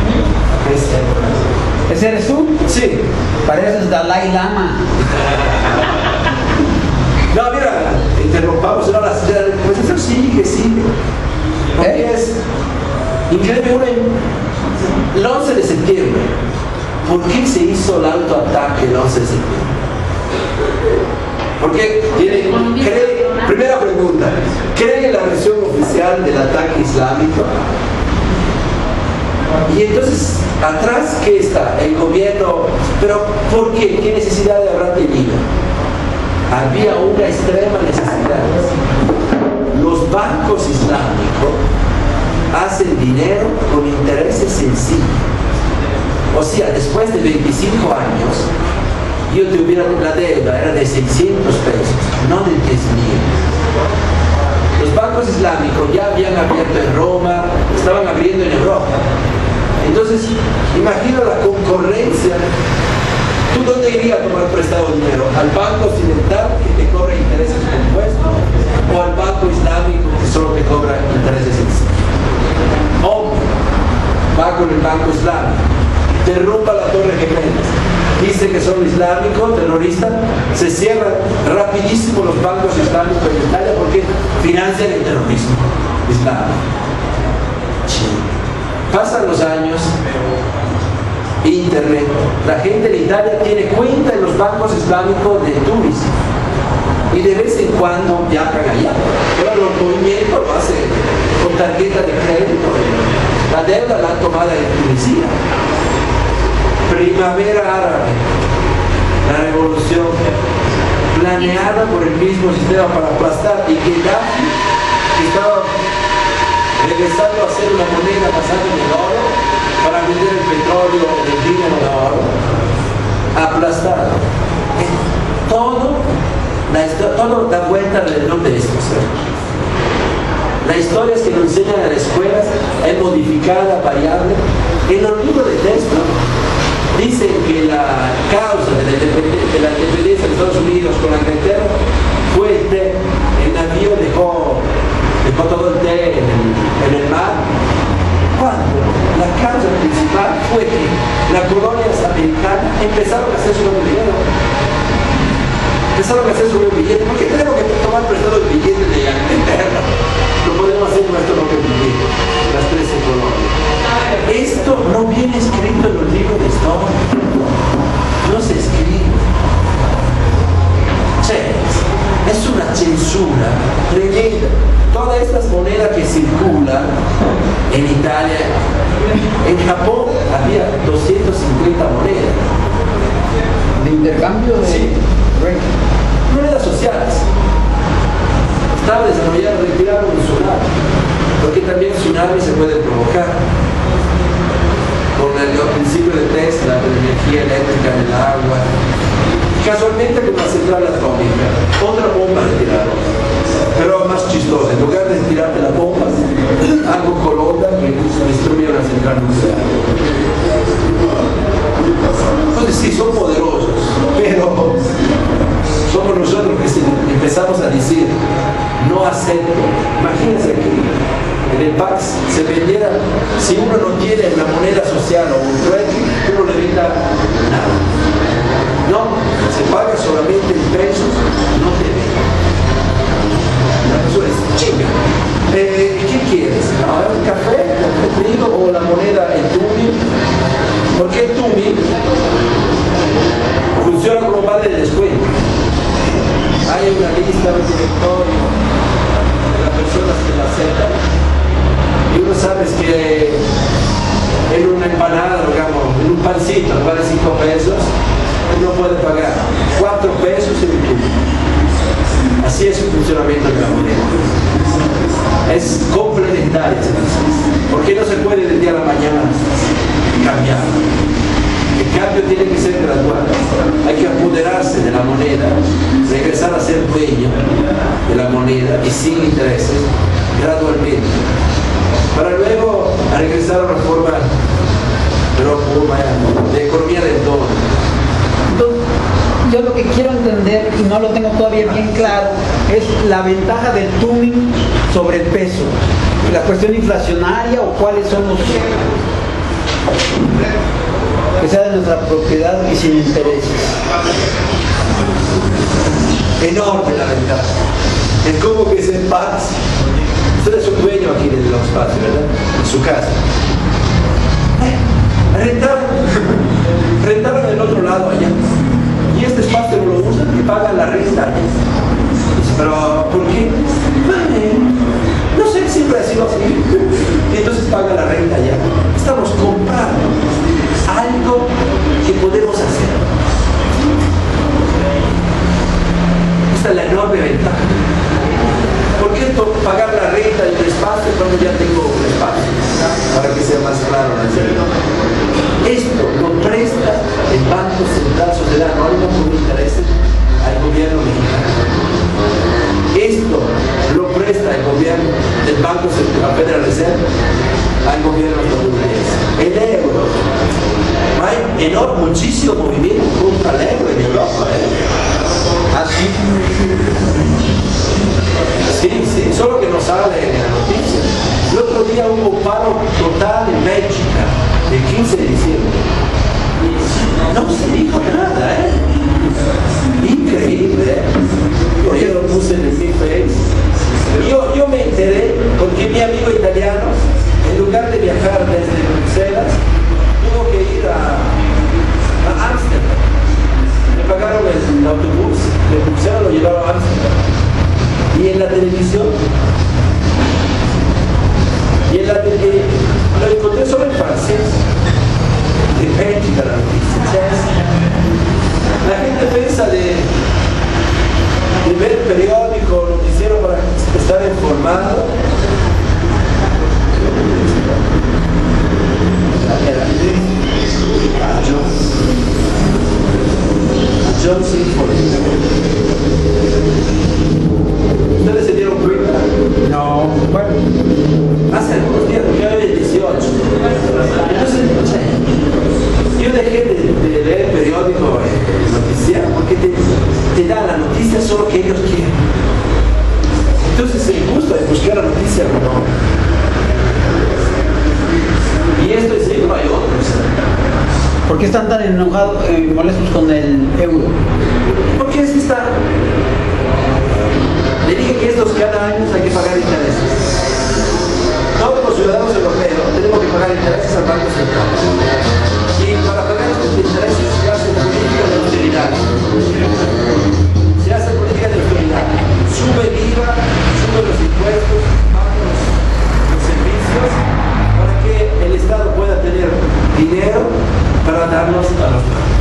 ¿ese eres tú? Sí. Pareces Dalai Lama. No, mira, interrumpamos, no, la conversación sigue. Porque es increíble. El 11 de septiembre, ¿por qué se hizo el autoataque el 11 de septiembre? Porque primera pregunta, ¿cree en la versión oficial del ataque islámico? Y entonces, atrás, ¿qué está? El gobierno, pero ¿por qué? ¿Qué necesidad habrá tenido? Había una extrema necesidad. Los bancos islámicos hacen dinero con intereses sencillos. O sea, después de 25 años, yo tuviera la deuda, era de 600 pesos, no de 10.000. Los bancos islámicos ya habían abierto en Roma, estaban abriendo en Europa. Entonces, imagina la concurrencia. ¿Tú dónde irías a tomar prestado dinero? ¿Al banco occidental que te cobra intereses compuestos? ¿O al banco islámico que solo te cobra intereses sencillos? O va con el banco islámico, derrumba la Torre Gemelas, dice que son islámicos, terroristas, se cierran rapidísimo los bancos islámicos en Italia porque financian el terrorismo islámico. Pasan los años, Internet, la gente de Italia tiene cuenta en los bancos islámicos de Túnez y de vez en cuando viajan allá. Pero los movimientos lo hacen con tarjeta de crédito. La deuda la han tomado en Tunisia. Primavera árabe, la revolución planeada por el mismo sistema para aplastar, y Gaddafi, que estaba regresando a hacer una moneda basada en el oro para vender el petróleo, el dinero de oro, aplastado. todo da vuelta alrededor de esto, ¿sí? Las historias que nos enseñan en las escuelas es modificada, variable. En los libros de texto dicen que la causa de la independencia de Estados Unidos con la Inglaterra fue el té. El navío dejó todo el té en el mar. Cuando la causa principal fue que las colonias americanas empezaron a hacer su propio dinero. Empezaron a hacer su propio billete. ¿Por qué tenemos que tomar prestado el billete de Inglaterra? Lo podemos hacer con nuestro propio billete, las 13 colonias. Esto no viene escrito en los libros de historia. No se escribe. Es una censura tremenda. Todas estas monedas que circulan en Italia, en Japón había 250 monedas. ¿De intercambio? Sí. Monedas sociales. Estaba desarrollado, retiraron un tsunami, porque también tsunami se puede provocar con el principio de Tesla, de la energía eléctrica en el agua. Casualmente con la central atómica, otra bomba retiraron, pero más chistosa, en lugar de tirarte la bomba, algo colota que destruye la central nuclear. Entonces sí, son poderosos, pero somos nosotros que empezamos a decir, no acepto. Imagínense que en el Pax se vendiera, si uno no tiene una moneda social o un trueque, uno le brinda nada. No, se paga solamente en pesos, no te venden. Eso es chinga. ¿Qué quieres? ¿Un café? ¿Un trigo o la moneda el tumi? Porque el tumi funciona como vale de descuento. Hay una lista, un directorio de las personas que la aceptan y uno sabe que en una empanada, digamos, en un pancito vale 5 pesos, uno puede pagar 4 pesos en un tubo. Así es el funcionamiento de la moneda. Es complementaria, porque no se puede del día a la mañana cambiar. El cambio tiene que ser gradual. Hay que apoderarse de la moneda, regresar a ser dueño de la moneda y sin intereses gradualmente, para luego regresar a una forma de economía del dólar. Entonces, yo lo que quiero entender, y no lo tengo todavía bien claro, es la ventaja del tuning sobre el peso. La cuestión inflacionaria o cuáles son los que sea de nuestra propiedad y sin intereses. Enorme la ventaja. Es como que es en paz. Usted es un dueño aquí de los espacios, ¿verdad? En su casa. Rentaron del otro lado allá. Y este espacio no lo usan y pagan la renta allá. Dice, pero ¿por qué? No sé, siempre ha sido así. Y entonces pagan la renta allá. Estamos comprando algo que podemos hacer. Esta es la enorme ventaja. ¿Por qué pagar la renta del espacio cuando ya tengo un espacio? Para que sea más claro la idea. Esto lo presta el Banco Central Sociedad Anónima por intereses al gobierno mexicano. Esto lo presta el gobierno del Banco Central Federal Reserve al gobierno estadounidense. El euro. Hay muchísimo movimiento contra el euro en Europa. Así. Sí, solo que no sale en la noticia. El otro día hubo paro total en Bélgica, el 15 de diciembre. No se dijo nada, Increíble, Yo lo puse en el face. Yo me enteré porque mi amigo italiano, en lugar de viajar desde Bruselas, tuvo que ir a Ámsterdam. Me pagaron el autobús de Bruselas, lo llevaron a Ámsterdam. Y en la televisión, lo encontré solo en francés, de Bélgica la noticia. La gente piensa de ver periódico, noticiero para estar informado. Johnson solo que ellos quieren. Entonces el gusto de buscar la noticia no. Y esto es no hay otros. ¿Por qué están tan enojados, molestos con el euro? Porque es que está. Le dije que estos cada año hay que pagar intereses. Todos los ciudadanos europeos tenemos que pagar intereses al Banco Central. Y para pagar estos intereses se hace política de austeridad. Se hace política de austeridad. Sube el IVA, sube los impuestos, baja los servicios, para que el Estado pueda tener dinero para darnos a los trabajadores.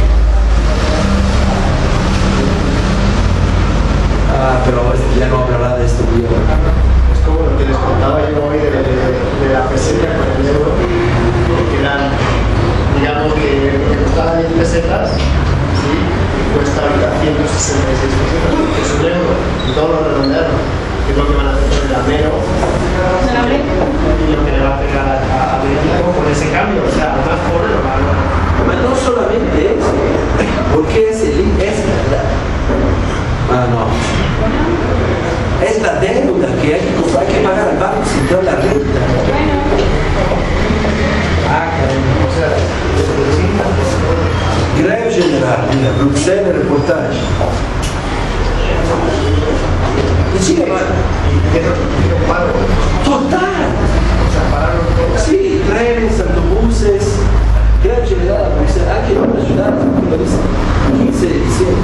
Pero ya no hablará de esto. Es como lo que les contaba yo hoy de la peseta con el euro, que eran, digamos, que costaba 10 pesetas, ¿sí? Y cuesta ahorita 166 pesetas, que es un euro, y todo lo redondearon, que es lo que van a hacer con el amero, y lo que le va a pegar a México con ese cambio, o sea, al más pobre lo va a ganar. No solamente eso, porque es es la deuda que hay que pagar al Banco Central la renta. O sea, Greve general, mira, Bruxelles reportaje. Y sigue mal. Total. Sí, trenes, autobuses, greve general a Bruxelles. Hay que ayudar, lo dice. 15 de diciembre.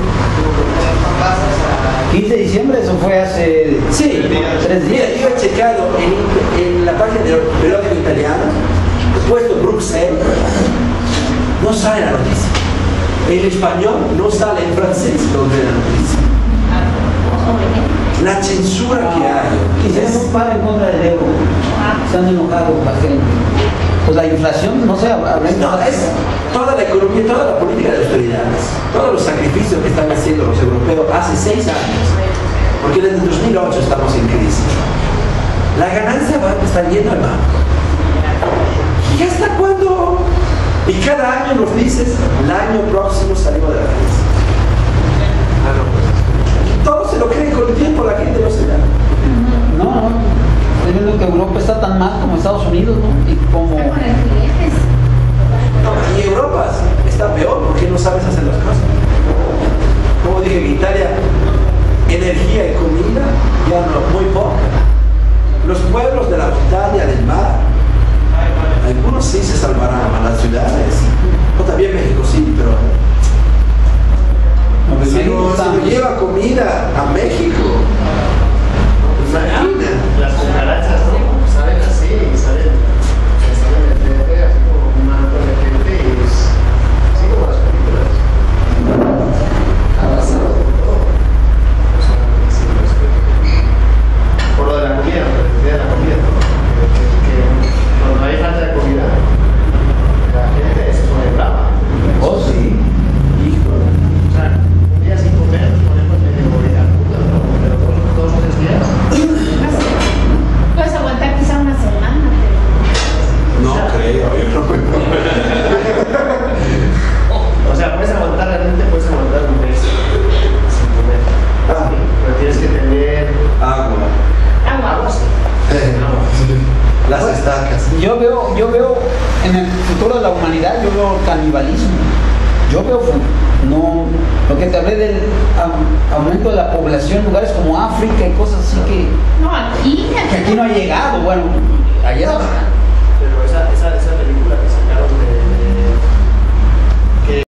15 de diciembre, eso fue hace... Sí, 3 días. Yo he checado en la página del periódico italiano, he puesto Bruxelles, no sale la noticia. En español no sale, en francés no ve la noticia. La censura que hay. Quizás no para en contra del euro. Están enojados la gente. Pues la inflación, no sé, habrá... No, es toda la economía, toda la política de austeridad, todos los sacrificios que están haciendo los europeos hace 6 años, porque desde 2008 estamos en crisis. La ganancia va a estar yendo al banco. ¿Y hasta cuándo? Y cada año nos dices, el año próximo salimos de la crisis. Todos se lo creen con el tiempo, la gente no se da. No. Estoy viendo que Europa está tan mal como Estados Unidos, ¿no? Y como... Y Europa está peor porque no sabes hacer las cosas. Como dije, en Italia, energía y comida, ya no, muy poca. Los pueblos de la montaña, del mar, algunos sí se salvarán a las ciudades. O también México sí, pero... Si no lleva comida a México, imagina. Las cucarachas, ¿no? Salen así y salen de frente, así como un manto de gente y es así como las películas. Abrazados por todo. O sea, sin respeto. Por lo de la comida, lo que decía de la comida, ¿no? Que cuando hay falta de comida, la gente se pone brava. Oh, sí. Hijo. O sea, un día sin comer nos ponemos medio de puta, ¿no? Pero todos los 3 días. Puedes aguantar quizá una semana, pero... No creo, yo no puedo. O sea, puedes aguantar, realmente puedes aguantar un mes sin comer. Pero tienes que tener Agua. agua. Las estacas. Yo veo en el futuro de la humanidad, yo veo canibalismo. Yo veo, no, lo que te hablé del aumento de la población, lugares como África y cosas así que No, aquí no ha llegado. Bueno, allá